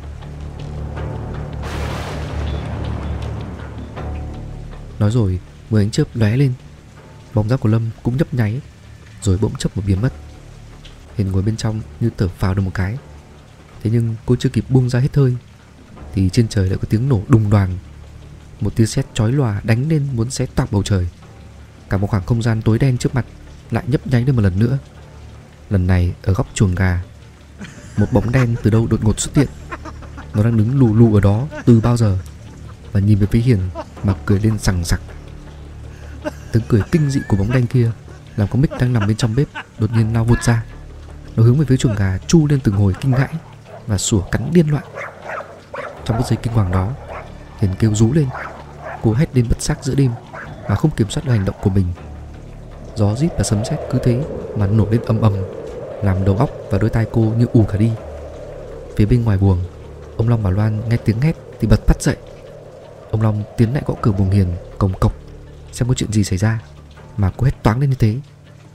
Nói rồi mười ánh chớp lóe lên, bóng dáng của Lâm cũng nhấp nháy, rồi bỗng chốc một biến mất. Hiền ngồi bên trong như thở phào được một cái. Thế nhưng cô chưa kịp buông ra hết hơi thì trên trời lại có tiếng nổ đùng đoàng. Một tia sét chói lòa đánh lên muốn xé toạc bầu trời. Cả một khoảng không gian tối đen trước mặt lại nhấp nháy lên một lần nữa. Lần này ở góc chuồng gà, một bóng đen từ đâu đột ngột xuất hiện. Nó đang đứng lù lù ở đó từ bao giờ và nhìn về phía Hiền mà cười lên sằng sặc. Tiếng cười kinh dị của bóng đen kia làm con Mích đang nằm bên trong bếp đột nhiên lao vụt ra. Nó hướng về phía chuồng gà chu lên từng hồi kinh hãi và sủa cắn điên loạn. Trong phút giây kinh hoàng đó, Hiền kêu rú lên. Cô hét lên bất giác giữa đêm mà không kiểm soát được hành động của mình. Gió rít và sấm sét cứ thế mà nổ lên ầm ầm, làm đầu óc và đôi tai cô như ù cả đi. Phía bên ngoài buồng, ông Long và Loan nghe tiếng hét thì bật phát dậy. Ông Long tiến lại gõ cửa buồng Hiền cồng cộc xem có chuyện gì xảy ra mà cô hét toáng lên như thế.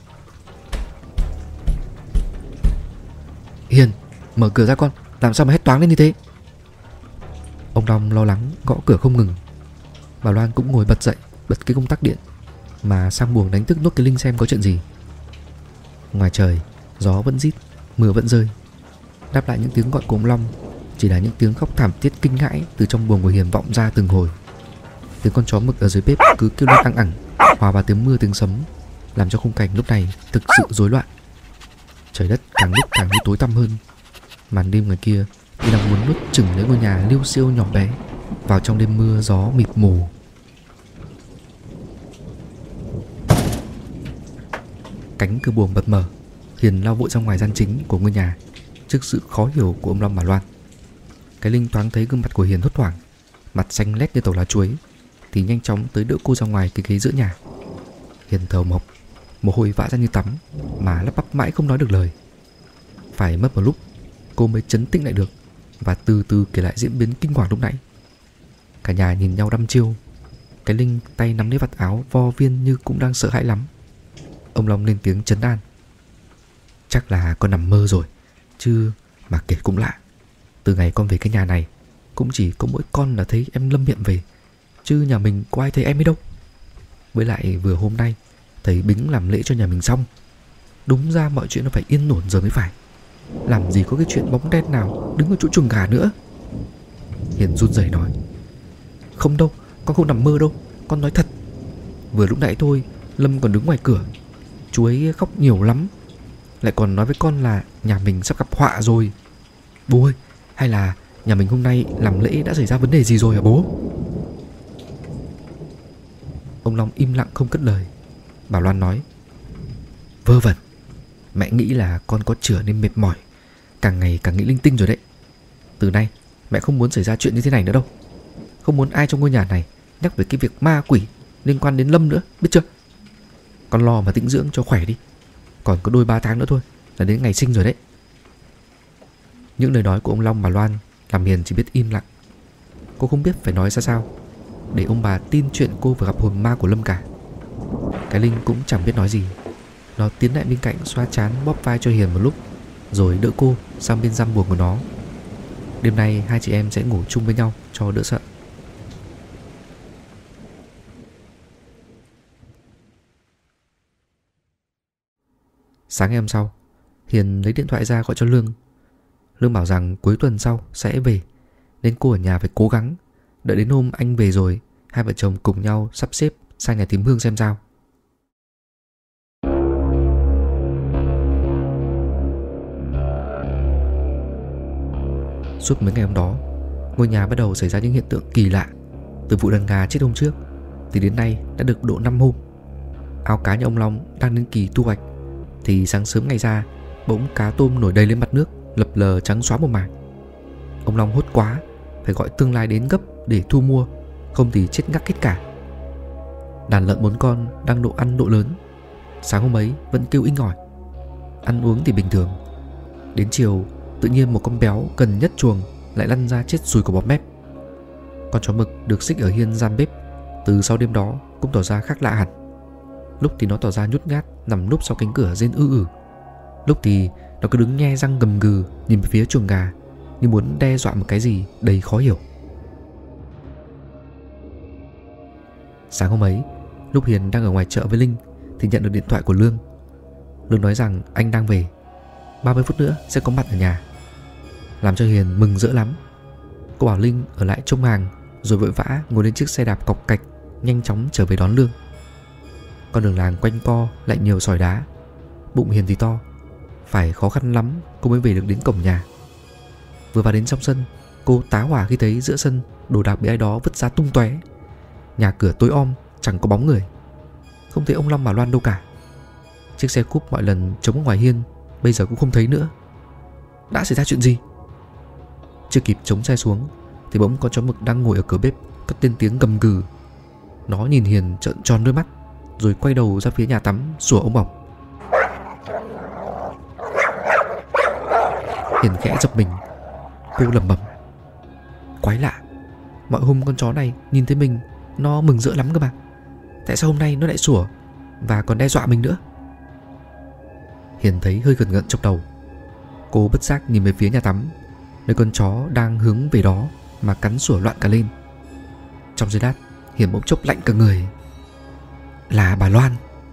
Hiền, mở cửa ra con, làm sao mà hét toáng lên như thế? Ông Long lo lắng gõ cửa không ngừng. Bà Loan cũng ngồi bật dậy, bật cái công tắc điện mà sang buồng đánh thức nốt cái Linh xem có chuyện gì. Ngoài trời gió vẫn rít, mưa vẫn rơi. Đáp lại những tiếng gọi của ông Long chỉ là những tiếng khóc thảm thiết kinh hãi từ trong buồng của Hiền vọng ra từng hồi. Tiếng con chó mực ở dưới bếp cứ kêu lên ăng ẳng, hòa vào tiếng mưa tiếng sấm, làm cho khung cảnh lúc này thực sự rối loạn. Trời đất càng lúc càng như tối tăm hơn. Màn đêm ngoài kia như đang muốn nuốt chửng lấy ngôi nhà liêu xiêu nhỏ bé vào trong đêm mưa gió mịt mù. Cánh cửa buồng bật mở, Hiền lao vội ra ngoài gian chính của ngôi nhà trước sự khó hiểu của ông Long bà Loan. Cái Linh thoáng thấy gương mặt của Hiền hốt hoảng, mặt xanh lét như tàu lá chuối, thì nhanh chóng tới đỡ cô ra ngoài cái ghế giữa nhà. Hiền thở mộc, mồ hôi vã ra như tắm mà lắp bắp mãi không nói được lời. Phải mất một lúc cô mới trấn tĩnh lại được và từ từ kể lại diễn biến kinh hoàng lúc nãy. Cả nhà nhìn nhau đăm chiêu. Cái Linh tay nắm lấy vạt áo vo viên như cũng đang sợ hãi lắm. Ông Long lên tiếng trấn an: Chắc là con nằm mơ rồi, chứ mà kể cũng lạ. Từ ngày con về cái nhà này cũng chỉ có mỗi con là thấy em Lâm hiện về, chứ nhà mình có ai thấy em ấy đâu. Với lại vừa hôm nay thầy Bính làm lễ cho nhà mình xong. Đúng ra mọi chuyện nó phải yên ổn giờ mới phải. Làm gì có cái chuyện bóng đen nào đứng ở chỗ chuồng gà nữa. Hiền run rẩy nói: Không đâu, con không nằm mơ đâu, con nói thật. Vừa lúc nãy thôi Lâm còn đứng ngoài cửa, chú ấy khóc nhiều lắm, lại còn nói với con là nhà mình sắp gặp họa rồi. Bố ơi, hay là nhà mình hôm nay làm lễ đã xảy ra vấn đề gì rồi hả bố? Ông Long im lặng không cất lời. Bà Loan nói: Vớ vẩn, mẹ nghĩ là con có chửa nên mệt mỏi, càng ngày càng nghĩ linh tinh rồi đấy. Từ nay mẹ không muốn xảy ra chuyện như thế này nữa đâu. Không muốn ai trong ngôi nhà này nhắc về cái việc ma quỷ liên quan đến Lâm nữa, biết chưa? Con lo mà tĩnh dưỡng cho khỏe đi. Còn có đôi ba tháng nữa thôi là đến ngày sinh rồi đấy. Những lời nói của ông Long bà Loan làm Hiền chỉ biết im lặng. Cô không biết phải nói ra sao để ông bà tin chuyện cô vừa gặp hồn ma của Lâm cả. Cái Linh cũng chẳng biết nói gì. Nó tiến lại bên cạnh xoa trán bóp vai cho Hiền một lúc, rồi đỡ cô sang bên giam buồng của nó. Đêm nay hai chị em sẽ ngủ chung với nhau cho đỡ sợ. Sáng ngày hôm sau, Hiền lấy điện thoại ra gọi cho Lương. Lương bảo rằng cuối tuần sau sẽ về, nên cô ở nhà phải cố gắng. Đợi đến hôm anh về rồi, hai vợ chồng cùng nhau sắp xếp sang nhà thím Hương xem sao. Suốt mấy ngày hôm đó, ngôi nhà bắt đầu xảy ra những hiện tượng kỳ lạ. Từ vụ đàn gà chết hôm trước thì đến nay đã được độ năm hôm. Ao cá nhà ông Long đang đến kỳ thu hoạch, thì sáng sớm ngày ra, bỗng cá tôm nổi đầy lên mặt nước, lập lờ trắng xóa một mảng. Ông Long hốt quá, phải gọi thương lái đến gấp để thu mua, không thì chết ngắc hết cả. Đàn lợn bốn con đang độ ăn độ lớn, sáng hôm ấy vẫn kêu inh ỏi. Ăn uống thì bình thường. Đến chiều, tự nhiên một con béo gần nhất chuồng lại lăn ra chết sùi của bọt mép. Con chó mực được xích ở hiên gian bếp từ sau đêm đó cũng tỏ ra khác lạ hẳn. Lúc thì nó tỏ ra nhút nhát nằm núp sau cánh cửa rên ư ử, lúc thì nó cứ đứng nhe răng gầm gừ nhìn về phía chuồng gà như muốn đe dọa một cái gì đầy khó hiểu. Sáng hôm ấy, lúc Hiền đang ở ngoài chợ với Linh thì nhận được điện thoại của Lương. Lương nói rằng anh đang về, ba mươi phút nữa sẽ có mặt ở nhà, làm cho Hiền mừng rỡ lắm. Cô bảo Linh ở lại trông hàng, rồi vội vã ngồi lên chiếc xe đạp cọc cạch nhanh chóng trở về đón Lương. Con đường làng quanh co lại nhiều sỏi đá, bụng Hiền thì to, phải khó khăn lắm cô mới về được đến cổng nhà. Vừa vào đến trong sân, cô tá hỏa khi thấy giữa sân đồ đạc bị ai đó vứt ra tung tóe. Nhà cửa tối om, chẳng có bóng người, không thấy ông Long bà Loan đâu cả. Chiếc xe cúp mọi lần trống ở ngoài hiên bây giờ cũng không thấy nữa. Đã xảy ra chuyện gì? Chưa kịp chống xe xuống thì bỗng con chó mực đang ngồi ở cửa bếp cất lên tiếng gầm gừ. Nó nhìn Hiền trợn tròn đôi mắt, rồi quay đầu ra phía nhà tắm sủa ống bỏng. Hiền khẽ giật mình. Cô lẩm bẩm: quái lạ, mọi hôm con chó này nhìn thấy mình nó mừng rỡ lắm cơ mà, tại sao hôm nay nó lại sủa và còn đe dọa mình nữa? Hiền thấy hơi gần ngận trong đầu. Cô bất giác nhìn về phía nhà tắm, nơi con chó đang hướng về đó mà cắn sủa loạn cả lên. Trong giây lát, Hiền bỗng chốc lạnh cả người. Là bà Loan.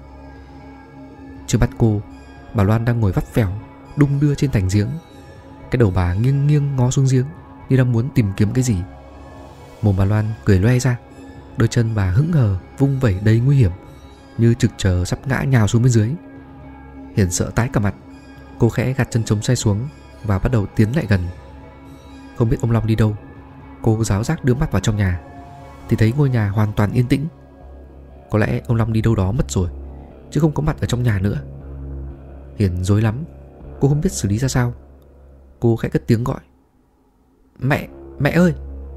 Trước mắt cô, bà Loan đang ngồi vắt vẻo đung đưa trên thành giếng. Cái đầu bà nghiêng nghiêng ngó xuống giếng như đang muốn tìm kiếm cái gì. Mồm bà Loan cười loe ra, đôi chân bà hững hờ vung vẩy đầy nguy hiểm, như trực chờ sắp ngã nhào xuống bên dưới. Hiền sợ tái cả mặt. Cô khẽ gạt chân chống xe xuống và bắt đầu tiến lại gần. Không biết ông Long đi đâu, cô ráo rác đưa mắt vào trong nhà thì thấy ngôi nhà hoàn toàn yên tĩnh. Có lẽ ông Long đi đâu đó mất rồi, chứ không có mặt ở trong nhà nữa. Hiền rối lắm, cô không biết xử lý ra sao. Cô khẽ cất tiếng gọi: Mẹ, mẹ ơi.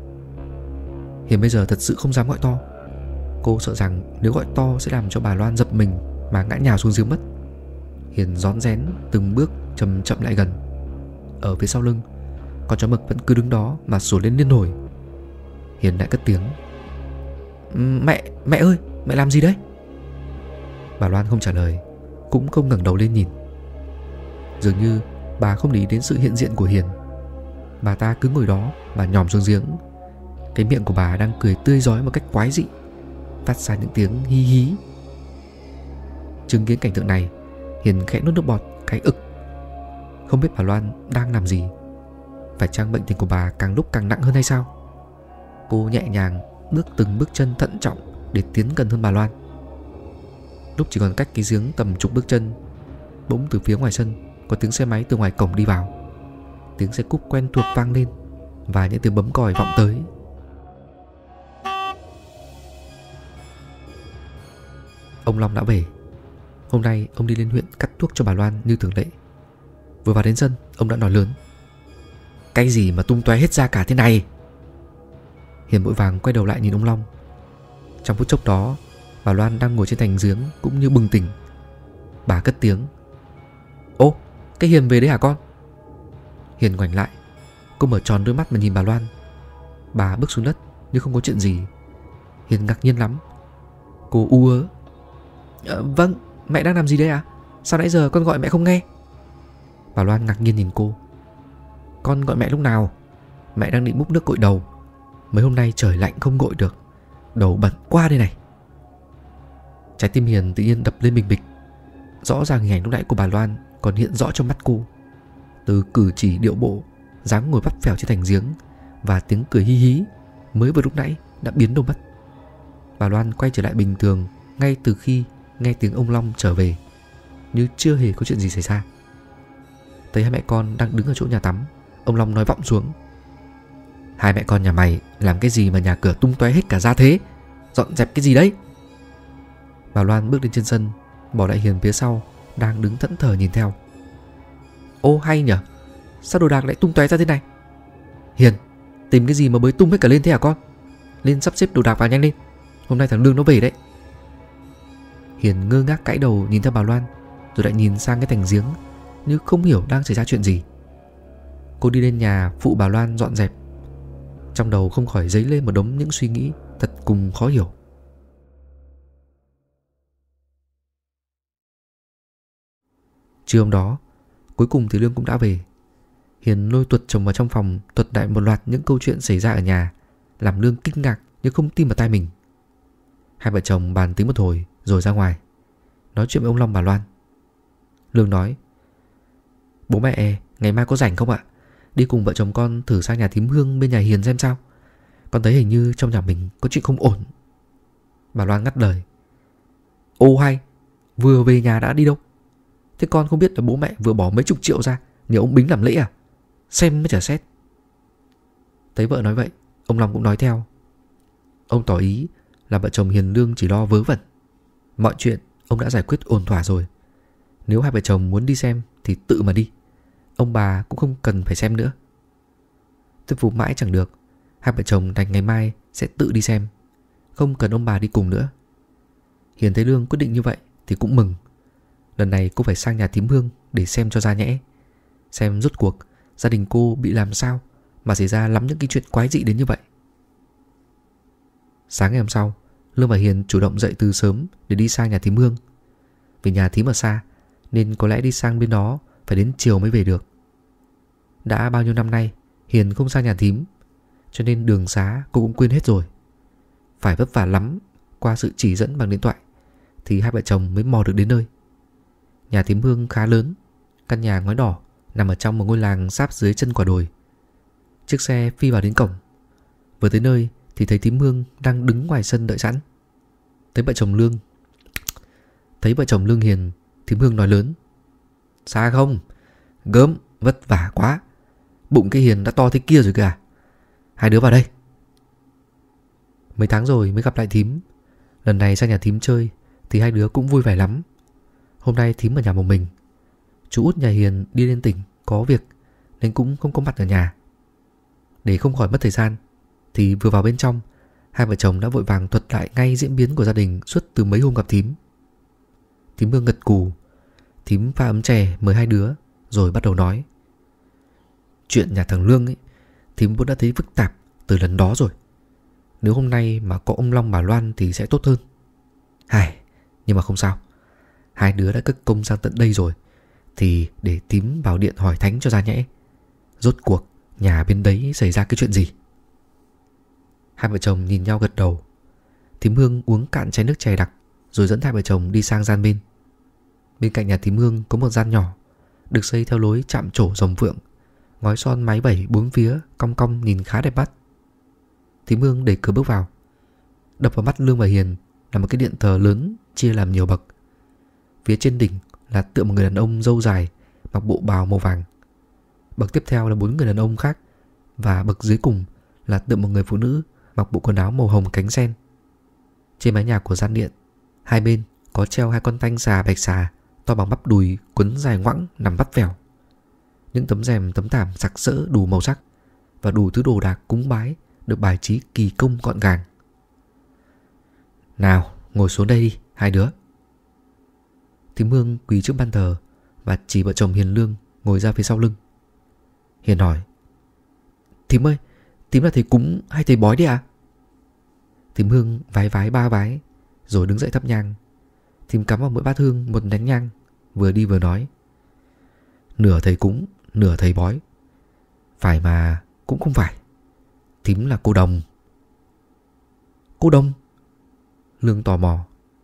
Hiền bây giờ thật sự không dám gọi to. Cô sợ rằng nếu gọi to sẽ làm cho bà Loan giật mình mà ngã nhào xuống giếng mất. Hiền rón rén từng bước chậm chậm lại gần. Ở phía sau lưng, con chó mực vẫn cứ đứng đó mà sủa lên liên hồi. Hiền lại cất tiếng: Mẹ, mẹ ơi, mẹ làm gì đấy? Bà Loan không trả lời, cũng không ngẩng đầu lên nhìn. Dường như bà không để ý đến sự hiện diện của Hiền. Bà ta cứ ngồi đó và nhòm xuống giếng. Cái miệng của bà đang cười tươi rói một cách quái dị, phát ra những tiếng hí hí. Chứng kiến cảnh tượng này, Hiền khẽ nuốt nước bọt cái ực. Không biết bà Loan đang làm gì. Phải chăng bệnh tình của bà càng lúc càng nặng hơn hay sao? Cô nhẹ nhàng bước từng bước chân thận trọng để tiến gần hơn bà Loan. Lúc chỉ còn cách cái giếng tầm chục bước chân, bỗng từ phía ngoài sân có tiếng xe máy từ ngoài cổng đi vào. Tiếng xe cúp quen thuộc vang lên và những tiếng bấm còi vọng tới. Ông Long đã về. Hôm nay ông đi lên huyện cắt thuốc cho bà Loan như thường lệ. Vừa vào đến sân, ông đã nói lớn: "Cái gì mà tung tóe hết ra cả thế này?" Hiền vội vàng quay đầu lại nhìn ông Long. Trong phút chốc đó, bà Loan đang ngồi trên thành giếng cũng như bừng tỉnh. Bà cất tiếng: "Ô, cái Hiền về đấy hả con?" Hiền ngoảnh lại, cô mở tròn đôi mắt mà nhìn bà Loan. Bà bước xuống đất như không có chuyện gì. Hiền ngạc nhiên lắm. Cô u ớ: "Ờ, vâng, mẹ đang làm gì đây ạ? À? Sao nãy giờ con gọi mẹ không nghe?" Bà Loan ngạc nhiên nhìn cô. "Con gọi mẹ lúc nào? Mẹ đang định múc nước gội đầu. Mấy hôm nay trời lạnh không gội được, đầu bẩn quá đây này." Trái tim Hiền tự nhiên đập lên bình bịch. Rõ ràng hình ảnh lúc nãy của bà Loan còn hiện rõ trong mắt cô. Từ cử chỉ điệu bộ, dáng ngồi vắt vẻo trên thành giếng và tiếng cười hí hí mới vừa lúc nãy đã biến đâu mất. Bà Loan quay trở lại bình thường ngay từ khi nghe tiếng ông Long trở về, như chưa hề có chuyện gì xảy ra. Thấy hai mẹ con đang đứng ở chỗ nhà tắm, ông Long nói vọng xuống: "Hai mẹ con nhà mày làm cái gì mà nhà cửa tung tóe hết cả ra thế? Dọn dẹp cái gì đấy?" Bà Loan bước lên trên sân, bỏ lại Hiền phía sau đang đứng thẫn thờ nhìn theo. "Ô hay nhở, sao đồ đạc lại tung tóe ra thế này? Hiền, tìm cái gì mà bới tung hết cả lên thế hả con? Lên sắp xếp đồ đạc vào nhanh lên, hôm nay thằng Lương nó về đấy." Hiền ngơ ngác cãi đầu nhìn theo bà Loan, rồi lại nhìn sang cái thành giếng như không hiểu đang xảy ra chuyện gì. Cô đi lên nhà phụ bà Loan dọn dẹp. Trong đầu không khỏi dấy lên một đống những suy nghĩ thật cùng khó hiểu. Trưa hôm đó, cuối cùng thì Lương cũng đã về. Hiền lôi tuột chồng vào trong phòng thuật lại một loạt những câu chuyện xảy ra ở nhà, làm Lương kinh ngạc nhưng không tin vào tai mình. Hai vợ chồng bàn tính một hồi rồi ra ngoài nói chuyện với ông Long bà Loan. Lương nói: "Bố mẹ ngày mai có rảnh không ạ? Đi cùng vợ chồng con thử sang nhà thím Hương bên nhà Hiền xem sao. Con thấy hình như trong nhà mình có chuyện không ổn." Bà Loan ngắt lời: "Ô hay, vừa về nhà đã đi đâu? Thế con không biết là bố mẹ vừa bỏ mấy chục triệu ra nhờ ông Bính làm lễ à? Xem mới chả xét." Thấy vợ nói vậy, ông Long cũng nói theo. Ông tỏ ý là vợ chồng Hiền Lương chỉ lo vớ vẩn. Mọi chuyện ông đã giải quyết ổn thỏa rồi. Nếu hai vợ chồng muốn đi xem thì tự mà đi, ông bà cũng không cần phải xem nữa. Thuyết phục mãi chẳng được, hai vợ chồng đành ngày mai sẽ tự đi xem, không cần ông bà đi cùng nữa. Hiền thấy Lương quyết định như vậy thì cũng mừng. Lần này cô phải sang nhà thím Hương để xem cho ra nhẽ, xem rốt cuộc gia đình cô bị làm sao mà xảy ra lắm những cái chuyện quái dị đến như vậy. Sáng ngày hôm sau, Lương và Hiền chủ động dậy từ sớm để đi sang nhà thím Hương. Vì nhà thím ở xa nên có lẽ đi sang bên đó phải đến chiều mới về được. Đã bao nhiêu năm nay Hiền không sang nhà thím, cho nên đường xá cô cũng quên hết rồi. Phải vất vả lắm qua sự chỉ dẫn bằng điện thoại thì hai vợ chồng mới mò được đến nơi. Nhà thím Hương khá lớn, căn nhà ngói đỏ nằm ở trong một ngôi làng sáp dưới chân quả đồi. Chiếc xe phi vào đến cổng. Vừa tới nơi thì thấy thím Hương đang đứng ngoài sân đợi sẵn. Thấy vợ chồng Lương Thấy vợ chồng Lương Hiền, thím Hương nói lớn: "Xa không? Gớm, vất vả quá. Bụng cái Hiền đã to thế kia rồi kìa. Hai đứa vào đây." Mấy tháng rồi mới gặp lại thím. Lần này sang nhà thím chơi thì hai đứa cũng vui vẻ lắm. Hôm nay thím ở nhà một mình. Chú út nhà Hiền đi lên tỉnh có việc nên cũng không có mặt ở nhà. Để không khỏi mất thời gian thì vừa vào bên trong, hai vợ chồng đã vội vàng thuật lại ngay diễn biến của gia đình suốt từ mấy hôm gặp thím. Thím Hương gật cù. Thím pha ấm chè mời hai đứa rồi bắt đầu nói: "Chuyện nhà thằng Lương ấy, thím vốn đã thấy phức tạp từ lần đó rồi. Nếu hôm nay mà có ông Long bà Loan thì sẽ tốt hơn. Hài, nhưng mà không sao. Hai đứa đã cất công sang tận đây rồi thì để thím vào điện hỏi thánh cho ra nhẽ. Rốt cuộc nhà bên đấy xảy ra cái chuyện gì?" Hai vợ chồng nhìn nhau gật đầu. Thím Hương uống cạn chén nước chè đặc rồi dẫn hai vợ chồng đi sang gian bên. Bên cạnh nhà thím Hương có một gian nhỏ, được xây theo lối chạm trổ rồng phượng, ngói son mái vẩy bốn phía, cong cong nhìn khá đẹp mắt. Thím Hương đẩy cửa bước vào. Đập vào mắt Lương và Hiền là một cái điện thờ lớn chia làm nhiều bậc. Phía trên đỉnh là tượng một người đàn ông râu dài mặc bộ bào màu vàng. Bậc tiếp theo là bốn người đàn ông khác, và bậc dưới cùng là tượng một người phụ nữ mặc bộ quần áo màu hồng cánh sen. Trên mái nhà của gian điện, hai bên có treo hai con tanh xà bạch xà to bằng bắp đùi quấn dài ngoẵng nằm vắt vẻo. Những tấm rèm tấm thảm sặc sỡ đủ màu sắc và đủ thứ đồ đạc cúng bái được bài trí kỳ công gọn gàng. Nào, ngồi xuống đây đi, hai đứa. Thím Hương quỳ trước ban thờ và chỉ vợ chồng Hiền Lương ngồi ra phía sau lưng. Hiền hỏi: Thím ơi, thím là thầy cúng hay thầy bói đấy à? Thím Hương vái vái ba vái rồi đứng dậy thắp nhang. Thím cắm vào mỗi bát hương một nén nhang, vừa đi vừa nói: Nửa thầy cúng, nửa thầy bói. Phải mà cũng không phải. Thím là cô đồng. Cô đồng? Lương tò mò.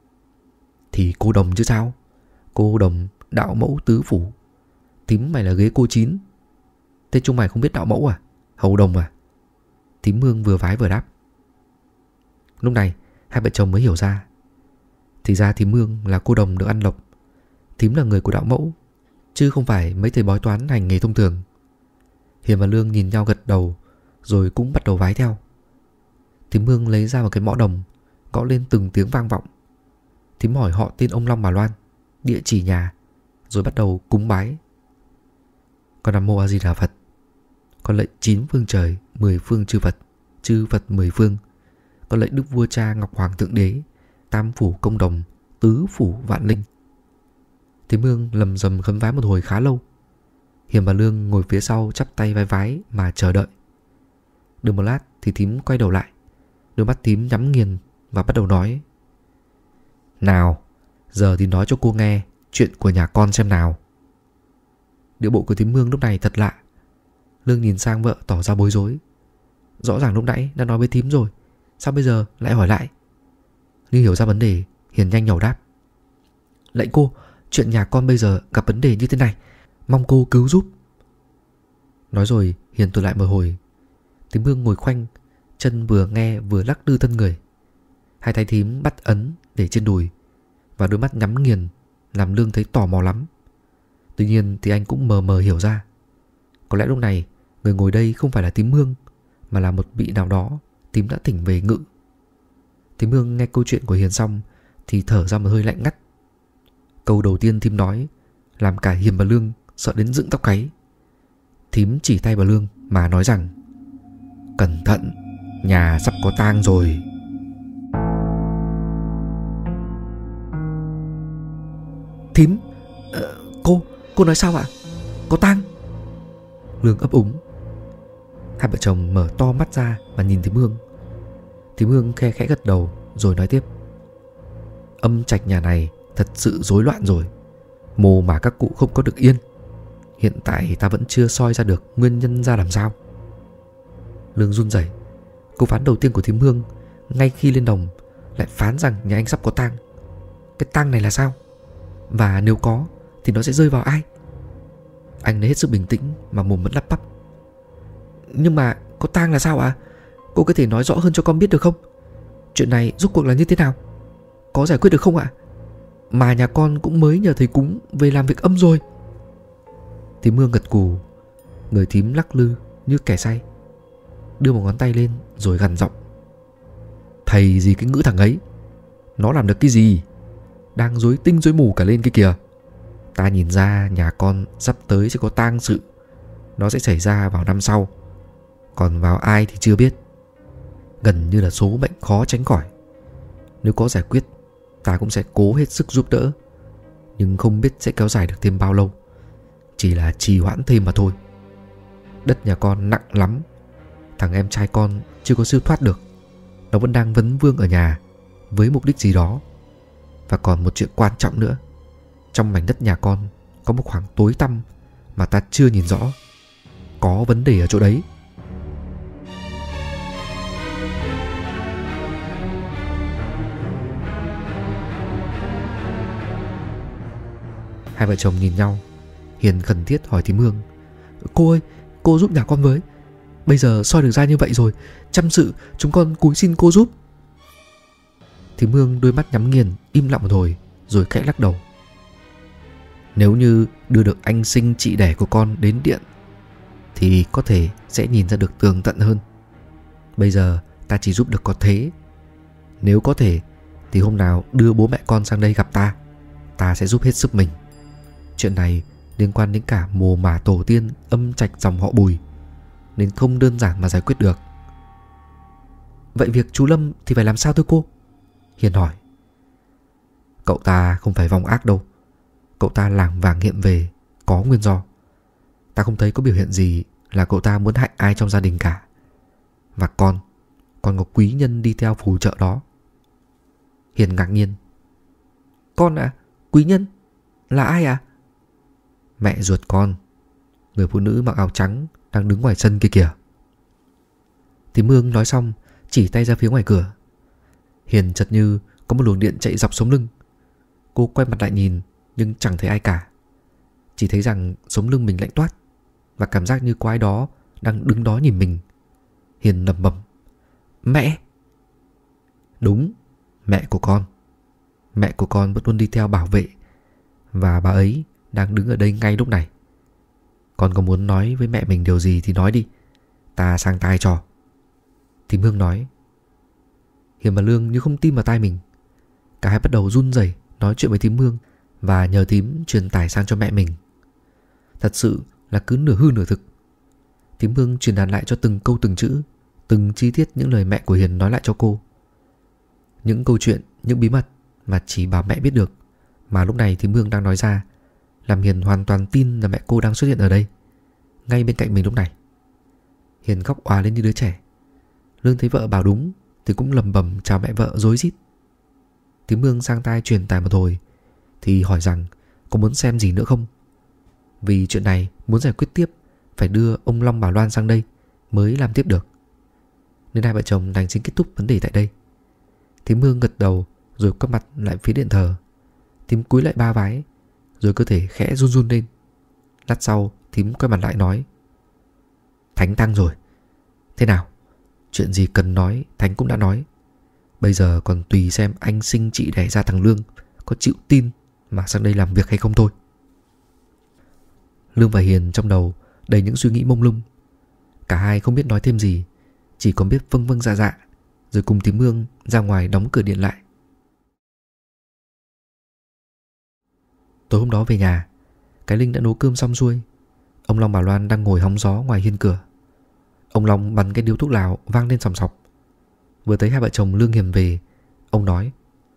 Thì cô đồng chứ sao. Cô đồng đạo mẫu tứ phủ. Thím mày là ghế cô chín. Thế chúng mày không biết đạo mẫu à? Hầu đồng à? Thím Hương vừa vái vừa đáp. Lúc này hai vợ chồng mới hiểu ra. Thì ra thím Hương là cô đồng được ăn lộc. Thím là người của đạo mẫu, chứ không phải mấy thầy bói toán hành nghề thông thường. Hiền và Lương nhìn nhau gật đầu, rồi cũng bắt đầu vái theo. Thím Hương lấy ra một cái mõ đồng, gõ lên từng tiếng vang vọng. Thím hỏi họ tên ông Long bà Loan, địa chỉ nhà, rồi bắt đầu cúng bái. Con Nam Mô A Di Đà Phật. Con lạy chín phương trời, mười phương chư Phật, chư Phật mười phương. Con lạy Đức Vua Cha Ngọc Hoàng Thượng Đế, tam phủ công đồng, tứ phủ vạn linh. Thím Hương lầm rầm khấn vái một hồi khá lâu. Hiền và Lương ngồi phía sau chắp tay vai vái mà chờ đợi. Được một lát thì thím quay đầu lại, đôi mắt thím nhắm nghiền và bắt đầu nói: Nào, giờ thì nói cho cô nghe chuyện của nhà con xem nào. Điệu bộ của thím Hương lúc này thật lạ. Lương nhìn sang vợ tỏ ra bối rối. Rõ ràng lúc nãy đã nói với thím rồi, sao bây giờ lại hỏi lại? Như hiểu ra vấn đề, Hiền nhanh nhảu đáp: Lạy cô, chuyện nhà con bây giờ gặp vấn đề như thế này, mong cô cứu giúp. Nói rồi Hiền thuật lại một hồi. Thím Hương ngồi khoanh, chân vừa nghe vừa lắc lư thân người. Hai tay thím bắt ấn để trên đùi và đôi mắt nhắm nghiền, làm Lương thấy tò mò lắm. Tuy nhiên thì anh cũng mờ mờ hiểu ra. Có lẽ lúc này người ngồi đây không phải là thím Hương, mà là một vị nào đó thím đã thỉnh về ngự. Thím Hương nghe câu chuyện của Hiền xong thì thở ra một hơi lạnh ngắt. Câu đầu tiên thím nói làm cả Hiền và Lương sợ đến dựng tóc gáy. Thím chỉ tay vào Lương mà nói rằng: Cẩn thận, nhà sắp có tang rồi. Thím, ờ, cô, cô nói sao ạ? Có tang? Lương ấp úng. Hai vợ chồng mở to mắt ra mà nhìn thím Hương. Thím Hương khe khẽ gật đầu rồi nói tiếp: Âm trạch nhà này thật sự rối loạn rồi. Mồ mà các cụ không có được yên. Hiện tại ta vẫn chưa soi ra được nguyên nhân ra làm sao. Lương run rẩy. Câu phán đầu tiên của thím Hương ngay khi lên đồng lại phán rằng nhà anh sắp có tang. Cái tang này là sao? Và nếu có thì nó sẽ rơi vào ai? Anh lấy hết sức bình tĩnh mà mồm vẫn lắp bắp: Nhưng mà có tang là sao ạ? À? Cô có thể nói rõ hơn cho con biết được không? Chuyện này rốt cuộc là như thế nào? Có giải quyết được không ạ? À? Mà nhà con cũng mới nhờ thầy cúng về làm việc âm rồi. Thím Hương gật gù. Người thím lắc lư như kẻ say, đưa một ngón tay lên rồi gằn giọng: Thầy gì cái ngữ thằng ấy. Nó làm được cái gì? Đang rối tinh rối mù cả lên kia kìa. Ta nhìn ra nhà con sắp tới sẽ có tang sự. Nó sẽ xảy ra vào năm sau. Còn vào ai thì chưa biết. Gần như là số mệnh khó tránh khỏi. Nếu có giải quyết, ta cũng sẽ cố hết sức giúp đỡ. Nhưng không biết sẽ kéo dài được thêm bao lâu. Chỉ là trì hoãn thêm mà thôi. Đất nhà con nặng lắm. Thằng em trai con chưa có siêu thoát được. Nó vẫn đang vấn vương ở nhà với mục đích gì đó. Và còn một chuyện quan trọng nữa. Trong mảnh đất nhà con có một khoảng tối tăm mà ta chưa nhìn rõ. Có vấn đề ở chỗ đấy. Hai vợ chồng nhìn nhau. Hiền khẩn thiết hỏi thím Hương: Cô ơi, cô giúp nhà con với. Bây giờ soi được ra như vậy rồi, chăm sự chúng con cúi xin cô giúp. Thím Hương đôi mắt nhắm nghiền, im lặng một hồi rồi khẽ lắc đầu: Nếu như đưa được anh sinh chị đẻ của con đến điện thì có thể sẽ nhìn ra được tường tận hơn. Bây giờ ta chỉ giúp được có thế. Nếu có thể thì hôm nào đưa bố mẹ con sang đây gặp ta, ta sẽ giúp hết sức mình. Chuyện này liên quan đến cả mồ mả tổ tiên, âm trạch dòng họ Bùi, nên không đơn giản mà giải quyết được. Vậy việc chú Lâm thì phải làm sao thưa cô? Hiền hỏi. Cậu ta không phải vong ác đâu. Cậu ta lảng vàng hiện về có nguyên do. Ta không thấy có biểu hiện gì là cậu ta muốn hại ai trong gia đình cả. Và con Còn có quý nhân đi theo phù trợ đó. Hiền ngạc nhiên. Con à? Quý nhân? Là ai à? Mẹ ruột con, người phụ nữ mặc áo trắng đang đứng ngoài sân kia kìa. Thím Hương nói xong chỉ tay ra phía ngoài cửa. Hiền chợt như có một luồng điện chạy dọc sống lưng. Cô quay mặt lại nhìn nhưng chẳng thấy ai cả. Chỉ thấy rằng sống lưng mình lạnh toát, và cảm giác như có ai đó đang đứng đó nhìn mình. Hiền lẩm bẩm. Mẹ! Đúng, mẹ của con. Mẹ của con vẫn luôn đi theo bảo vệ, và bà ấy đang đứng ở đây ngay lúc này. Con có muốn nói với mẹ mình điều gì thì nói đi, ta sang tai cho. Thím Hương nói. Hiền và Lương như không tin vào tai mình. Cả hai bắt đầu run rẩy nói chuyện với thím Hương và nhờ thím truyền tải sang cho mẹ mình. Thật sự là cứ nửa hư nửa thực. Thím Hương truyền đạt lại cho từng câu từng chữ, từng chi tiết những lời mẹ của Hiền nói lại cho cô. Những câu chuyện, những bí mật mà chỉ bà mẹ biết được, mà lúc này thím Hương đang nói ra, làm Hiền hoàn toàn tin là mẹ cô đang xuất hiện ở đây, ngay bên cạnh mình lúc này. Hiền khóc òa lên như đứa trẻ. Lương thấy vợ bảo đúng thì cũng lầm bầm chào mẹ vợ rối rít. Thím Hương sang tai truyền tải một hồi thì hỏi rằng có muốn xem gì nữa không. Vì chuyện này muốn giải quyết tiếp phải đưa ông Long bà Loan sang đây mới làm tiếp được, nên hai vợ chồng đành xin kết thúc vấn đề tại đây. Thím Hương gật đầu rồi quay mặt lại phía điện thờ. Thím cúi lại ba vái, rồi cơ thể khẽ run run lên. Lát sau thím quay mặt lại nói. Thánh tăng rồi. Thế nào? Chuyện gì cần nói Thánh cũng đã nói. Bây giờ còn tùy xem anh sinh chị đẻ ra thằng Lương có chịu tin mà sang đây làm việc hay không thôi. Lương và Hiền trong đầu đầy những suy nghĩ mông lung. Cả hai không biết nói thêm gì, chỉ còn biết vâng vâng dạ dạ, rồi cùng thím Hương ra ngoài đóng cửa điện lại. Tối hôm đó về nhà, cái Linh đã nấu cơm xong xuôi. Ông Long bà Loan đang ngồi hóng gió ngoài hiên cửa. Ông Long bắn cái điếu thuốc lào vang lên sòng sọc. Vừa thấy hai vợ chồng Lương Hiền về, ông nói.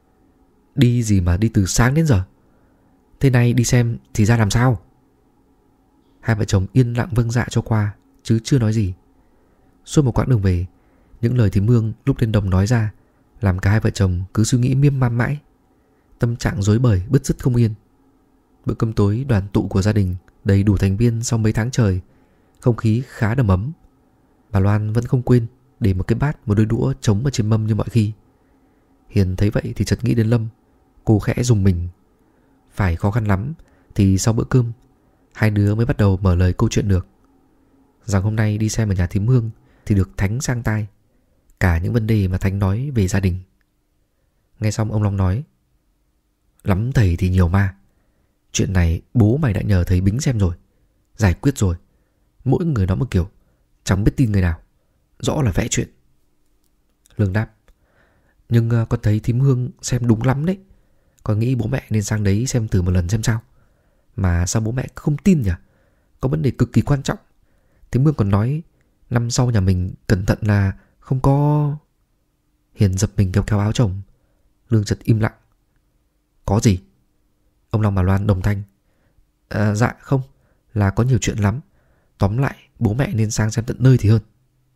Đi gì mà đi từ sáng đến giờ? Thế này đi xem thì ra làm sao? Hai vợ chồng yên lặng vâng dạ cho qua, chứ chưa nói gì. Suốt một quãng đường về, những lời thím Hương lúc lên đồng nói ra làm cả hai vợ chồng cứ suy nghĩ miên man mãi. Tâm trạng rối bời, bứt rứt không yên. Bữa cơm tối đoàn tụ của gia đình đầy đủ thành viên sau mấy tháng trời, không khí khá đầm ấm. Bà Loan vẫn không quên để một cái bát, một đôi đũa trống ở trên mâm như mọi khi. Hiền thấy vậy thì chợt nghĩ đến Lâm. Cô khẽ rùng mình. Phải khó khăn lắm thì sau bữa cơm hai đứa mới bắt đầu mở lời câu chuyện được. Rằng hôm nay đi xem ở nhà thím Hương thì được Thánh sang tai cả những vấn đề mà Thánh nói về gia đình. Nghe xong ông Long nói. Lắm thầy thì nhiều ma. Chuyện này bố mày đã nhờ thầy Bính xem rồi, giải quyết rồi. Mỗi người nói một kiểu, chẳng biết tin người nào. Rõ là vẽ chuyện. Lương đáp. Nhưng uh, con thấy thím Hương xem đúng lắm đấy. Con nghĩ bố mẹ nên sang đấy xem thử một lần xem sao. Mà sao bố mẹ không tin nhỉ? Có vấn đề cực kỳ quan trọng. Thím Hương còn nói năm sau nhà mình cẩn thận là không có... Hiền giật mình kéo kéo áo chồng. Lương chợt im lặng. Có gì? Ông Long bà Loan đồng thanh. À, dạ không, là có nhiều chuyện lắm. Tóm lại bố mẹ nên sang xem tận nơi thì hơn.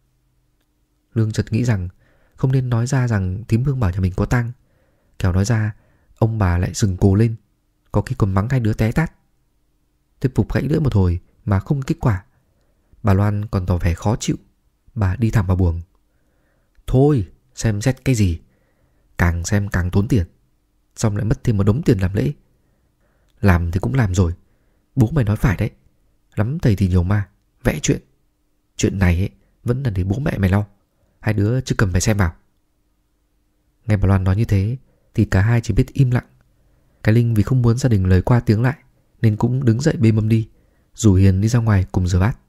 Lương chợt nghĩ rằng không nên nói ra rằng thím Hương bảo nhà mình có tang. Kẻo nói ra ông bà lại sừng cồ lên, có khi còn mắng hai đứa té tát. Thuyết phục gãy lưỡi một hồi mà không kết quả. Bà Loan còn tỏ vẻ khó chịu. Bà đi thẳng vào buồng. Thôi xem xét cái gì, càng xem càng tốn tiền, xong lại mất thêm một đống tiền làm lễ. Làm thì cũng làm rồi. Bố mày nói phải đấy. Lắm thầy thì nhiều ma, vẽ chuyện. Chuyện này ấy, vẫn là để bố mẹ mày lo. Hai đứa chứ cần phải xem vào. Nghe bà Loan nói như thế thì cả hai chỉ biết im lặng. Cái Linh vì không muốn gia đình lời qua tiếng lại nên cũng đứng dậy bê mâm đi, rủ Hiền đi ra ngoài cùng rửa bát.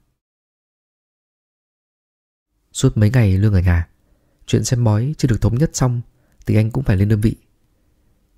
Suốt mấy ngày Lương ở nhà, chuyện xem bói chưa được thống nhất xong thì anh cũng phải lên đơn vị.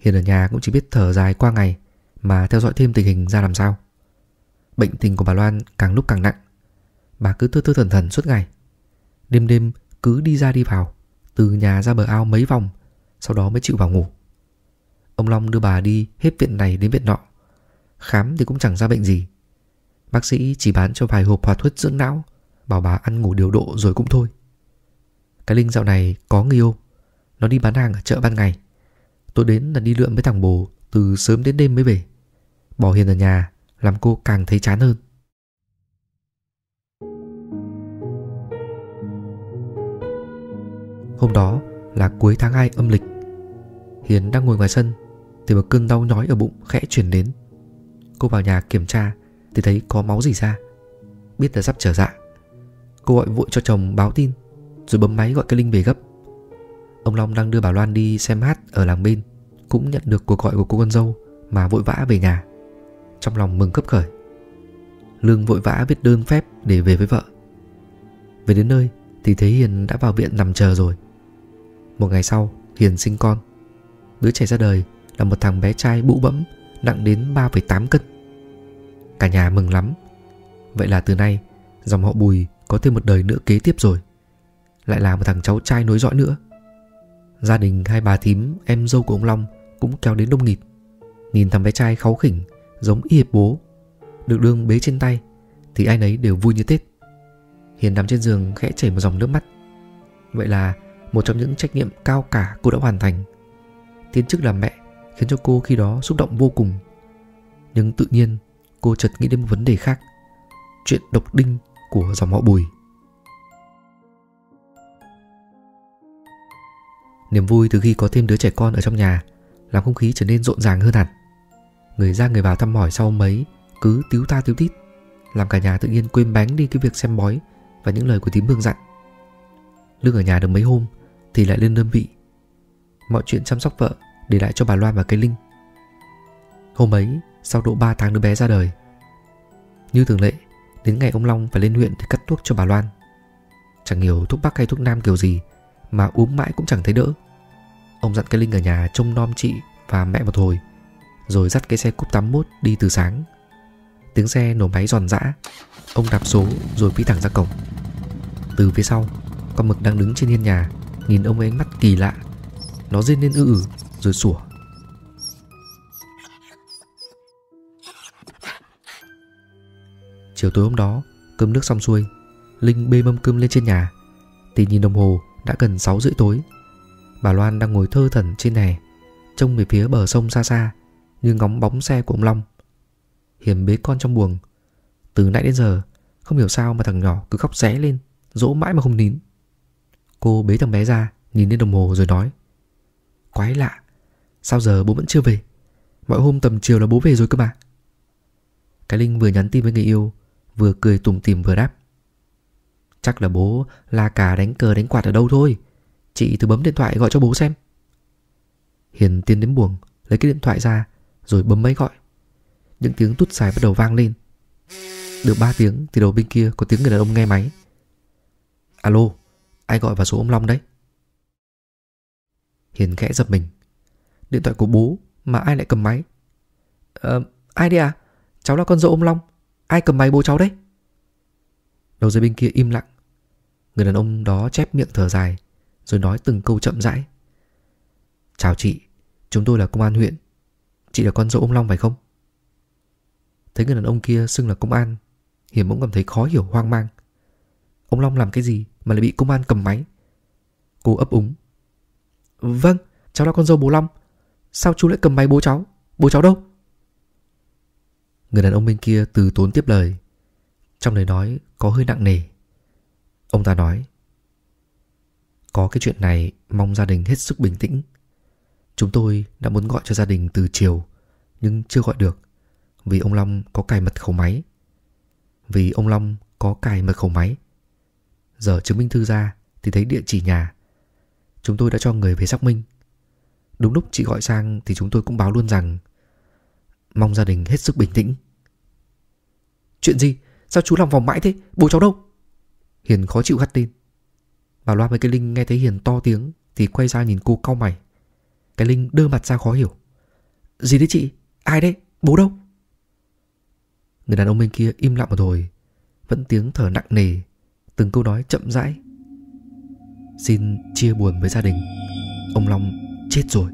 Hiền ở nhà cũng chỉ biết thở dài qua ngày mà theo dõi thêm tình hình ra làm sao. Bệnh tình của bà Loan càng lúc càng nặng. Bà cứ thơ thơ thần thần suốt ngày. Đêm đêm cứ đi ra đi vào, từ nhà ra bờ ao mấy vòng, sau đó mới chịu vào ngủ. Ông Long đưa bà đi hết viện này đến viện nọ. Khám thì cũng chẳng ra bệnh gì. Bác sĩ chỉ bán cho vài hộp hoạt huyết dưỡng não, bảo bà ăn ngủ điều độ rồi cũng thôi. Cái Linh dạo này có người yêu. Nó đi bán hàng ở chợ ban ngày, tối đến là đi lượm với thằng bồ, từ sớm đến đêm mới về. Bỏ Hiền ở nhà làm cô càng thấy chán hơn. Hôm đó là cuối tháng hai âm lịch. Hiền đang ngồi ngoài sân thì một cơn đau nhói ở bụng khẽ chuyển đến. Cô vào nhà kiểm tra thì thấy có máu rỉ ra, biết là sắp trở dạ. Cô gọi vội cho chồng báo tin, rồi bấm máy gọi cái Linh về gấp. Ông Long đang đưa bà Loan đi xem hát ở làng bên, cũng nhận được cuộc gọi của cô con dâu mà vội vã về nhà. Trong lòng mừng khấp khởi. Lương vội vã viết đơn phép để về với vợ. Về đến nơi thì thấy Hiền đã vào viện nằm chờ rồi. Một ngày sau, Hiền sinh con. Đứa trẻ ra đời là một thằng bé trai bụ bẫm, nặng đến ba phẩy tám cân. Cả nhà mừng lắm. Vậy là từ nay dòng họ Bùi có thêm một đời nữa kế tiếp rồi. Lại là một thằng cháu trai nối dõi nữa. Gia đình hai bà thím, em dâu của ông Long cũng kéo đến đông nghịt. Nhìn thằng bé trai kháu khỉnh giống y hệt bố, được đương bế trên tay, thì ai nấy đều vui như Tết. Hiền nằm trên giường khẽ chảy một dòng nước mắt. Vậy là một trong những trách nhiệm cao cả cô đã hoàn thành. Tiến chức làm mẹ khiến cho cô khi đó xúc động vô cùng. Nhưng tự nhiên cô chợt nghĩ đến một vấn đề khác. Chuyện độc đinh của dòng họ Bùi. Niềm vui từ khi có thêm đứa trẻ con ở trong nhà làm không khí trở nên rộn ràng hơn hẳn. Người ra người vào thăm hỏi sau mấy cứ tíu ta tíu tít, làm cả nhà tự nhiên quên bánh đi cái việc xem bói và những lời của thím Hương dặn. Lương ở nhà được mấy hôm thì lại lên đơn vị. Mọi chuyện chăm sóc vợ để lại cho bà Loan và cái Linh. Hôm ấy, sau độ ba tháng đứa bé ra đời, như thường lệ, đến ngày ông Long phải lên huyện để cắt thuốc cho bà Loan. Chẳng hiểu thuốc bắc hay thuốc nam kiểu gì mà uống mãi cũng chẳng thấy đỡ. Ông dặn cái Linh ở nhà trông nom chị và mẹ một hồi, rồi dắt cái xe cúp tám mốt đi từ sáng. Tiếng xe nổ máy giòn giã. Ông đạp số rồi phi thẳng ra cổng. Từ phía sau, con mực đang đứng trên hiên nhà nhìn ông với ánh mắt kỳ lạ. Nó rên lên ư ử rồi sủa. Chiều tối hôm đó, cơm nước xong xuôi, Linh bê mâm cơm lên trên nhà thì nhìn đồng hồ đã gần sáu rưỡi tối. Bà Loan đang ngồi thơ thẩn trên hè, trông về phía bờ sông xa xa như ngóng bóng xe của ông Long. Hiền bế con trong buồng. Từ nãy đến giờ không hiểu sao mà thằng nhỏ cứ khóc ré lên, dỗ mãi mà không nín. Cô bế thằng bé ra, nhìn lên đồng hồ rồi nói: Quái lạ, sao giờ bố vẫn chưa về? Mọi hôm tầm chiều là bố về rồi cơ mà. Cái Linh vừa nhắn tin với người yêu, vừa cười tủm tỉm vừa đáp: Chắc là bố la cà đánh cờ đánh quạt ở đâu thôi. Chị thử bấm điện thoại gọi cho bố xem. Hiền tiến đến buồng, lấy cái điện thoại ra rồi bấm máy gọi. Những tiếng tút xài bắt đầu vang lên. Được ba tiếng thì đầu bên kia có tiếng người đàn ông nghe máy. Alo, ai gọi vào số ông Long đấy? Hiền khẽ giật mình. Điện thoại của bố mà ai lại cầm máy? Ờ, ai đấy à? Cháu là con dâu ông Long. Ai cầm máy bố cháu đấy? Đầu dây bên kia im lặng. Người đàn ông đó chép miệng thở dài rồi nói từng câu chậm rãi. Chào chị, chúng tôi là công an huyện. Chị là con dâu ông Long phải không? Thấy người đàn ông kia xưng là công an, Hiền bỗng cảm thấy khó hiểu, hoang mang. Ông Long làm cái gì mà lại bị công an cầm máy? Cô ấp úng. Vâng, cháu là con dâu bố Long. Sao chú lại cầm máy bố cháu? Bố cháu đâu? Người đàn ông bên kia từ tốn tiếp lời. Trong lời nói có hơi nặng nề. Ông ta nói: Có cái chuyện này mong gia đình hết sức bình tĩnh. Chúng tôi đã muốn gọi cho gia đình từ chiều nhưng chưa gọi được vì ông Long có cài mật khẩu máy. Vì ông Long có cài mật khẩu máy. Giờ chứng minh thư ra thì thấy địa chỉ nhà. Chúng tôi đã cho người về xác minh. Đúng lúc chị gọi sang thì chúng tôi cũng báo luôn rằng mong gia đình hết sức bình tĩnh. Chuyện gì? Sao chú lòng vòng mãi thế? Bố cháu đâu? Hiền khó chịu gắt lên. Bà Loan với cái Linh nghe thấy Hiền to tiếng thì quay ra nhìn cô cau mày. Cái Linh đơ mặt ra khó hiểu. Gì đấy chị? Ai đấy? Bố đâu? Người đàn ông bên kia im lặng một hồi, vẫn tiếng thở nặng nề, từng câu nói chậm rãi. Xin chia buồn với gia đình, ông Long chết rồi.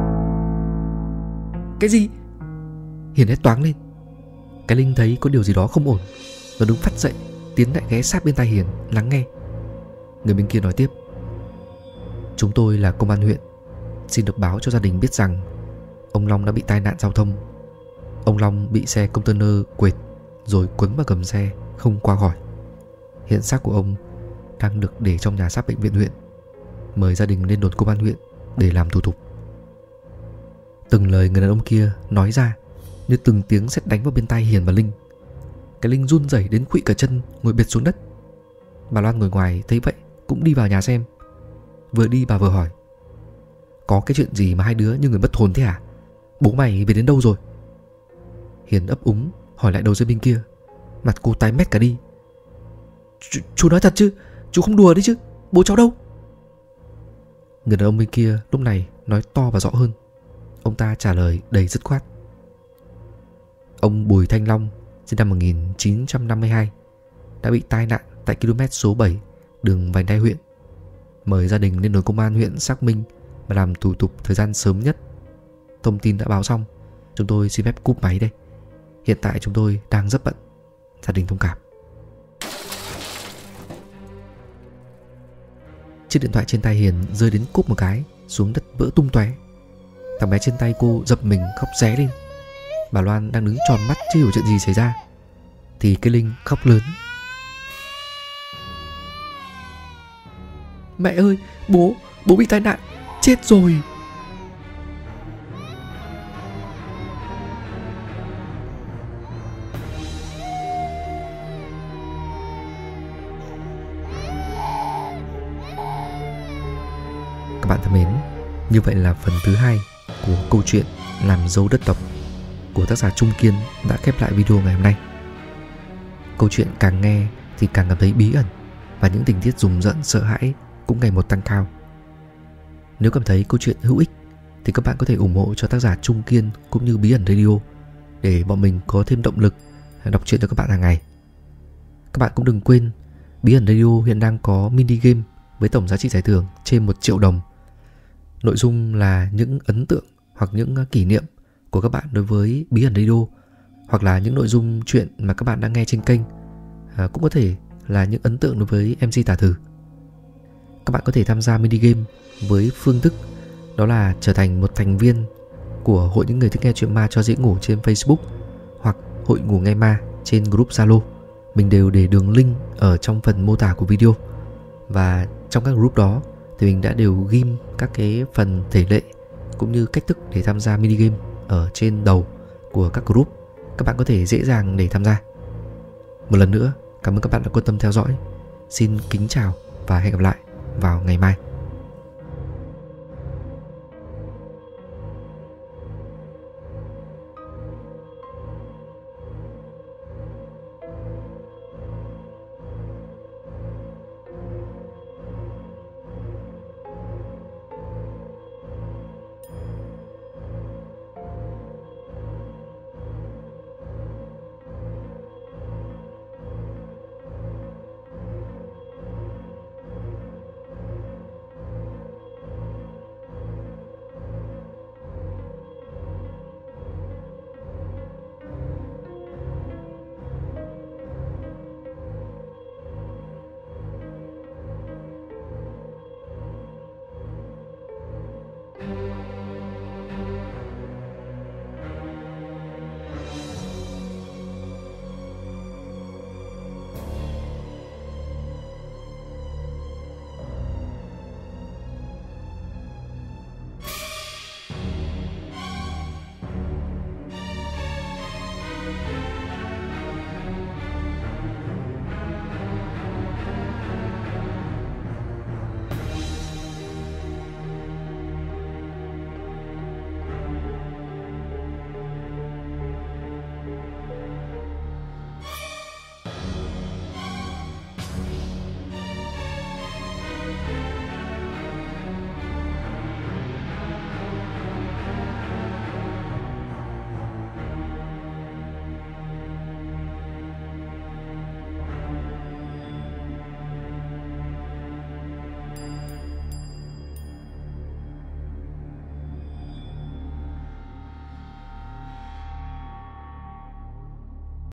Cái gì? Hiền hét toáng lên. Cái Linh thấy có điều gì đó không ổn, nó đứng phắt dậy, tiến lại ghé sát bên tai Hiền lắng nghe. Người bên kia nói tiếp. Chúng tôi là công an huyện, xin được báo cho gia đình biết rằng ông Long đã bị tai nạn giao thông. Ông Long bị xe container quệt rồi quấn vào gầm xe, không qua khỏi. Hiện xác của ông đang được để trong nhà xác bệnh viện huyện. Mời gia đình lên đồn công an huyện để làm thủ tục. Từng lời người đàn ông kia nói ra như từng tiếng sét đánh vào bên tai Hiền và Linh. Cái Linh run rẩy đến khuỵu cả chân, ngồi bệt xuống đất. Bà Loan ngồi ngoài thấy vậy cũng đi vào nhà xem. Vừa đi bà vừa hỏi. Có cái chuyện gì mà hai đứa như người mất hồn thế à? Bố mày về đến đâu rồi? Hiền ấp úng hỏi lại đầu dây bên kia. Mặt cô tái mét cả đi. Ch- Chú nói thật chứ? Chú không đùa đấy chứ? Bố cháu đâu? Người đàn ông bên kia lúc này nói to và rõ hơn. Ông ta trả lời đầy dứt khoát. Ông Bùi Thanh Long sinh năm một nghìn chín trăm năm mươi hai đã bị tai nạn tại km số bảy đường Vành Đai huyện. Mời gia đình lên đồn công an huyện xác minh và làm thủ tục thời gian sớm nhất. Thông tin đã báo xong, chúng tôi xin phép cúp máy đây. Hiện tại chúng tôi đang rất bận. Gia đình thông cảm. Chiếc điện thoại trên tay Hiền rơi đến cúp một cái, xuống đất vỡ tung tóe. Thằng bé trên tay cô giật mình khóc ré lên. Bà Loan đang đứng tròn mắt chưa hiểu chuyện gì xảy ra thì cái Linh khóc lớn. Mẹ ơi, bố, bố bị tai nạn, chết rồi. Các bạn thân mến, như vậy là phần thứ hai của câu chuyện Làm dâu đất tộc của tác giả Trung Kiên đã khép lại video ngày hôm nay. Câu chuyện càng nghe thì càng cảm thấy bí ẩn, và những tình tiết rùng rợn sợ hãi cũng ngày một tăng cao. Nếu cảm thấy câu chuyện hữu ích thì các bạn có thể ủng hộ cho tác giả Trung Kiên cũng như Bí ẩn Radio để bọn mình có thêm động lực đọc truyện cho các bạn hàng ngày. Các bạn cũng đừng quên Bí ẩn Radio hiện đang có mini game với tổng giá trị giải thưởng trên một triệu đồng. Nội dung là những ấn tượng hoặc những kỷ niệm của các bạn đối với Bí ẩn Radio, hoặc là những nội dung chuyện mà các bạn đang nghe trên kênh, à, cũng có thể là những ấn tượng đối với em xê Tả Thử. Các bạn có thể tham gia mini game với phương thức đó là trở thành một thành viên của Hội những người thích nghe chuyện ma cho dễ ngủ trên Facebook, hoặc Hội ngủ nghe ma trên group Zalo. Mình đều để đường link ở trong phần mô tả của video. Và trong các group đó thì mình đã đều ghim các cái phần thể lệ cũng như cách thức để tham gia mini game ở trên đầu của các group. Các bạn có thể dễ dàng để tham gia. Một lần nữa, cảm ơn các bạn đã quan tâm theo dõi. Xin kính chào và hẹn gặp lại vào ngày mai.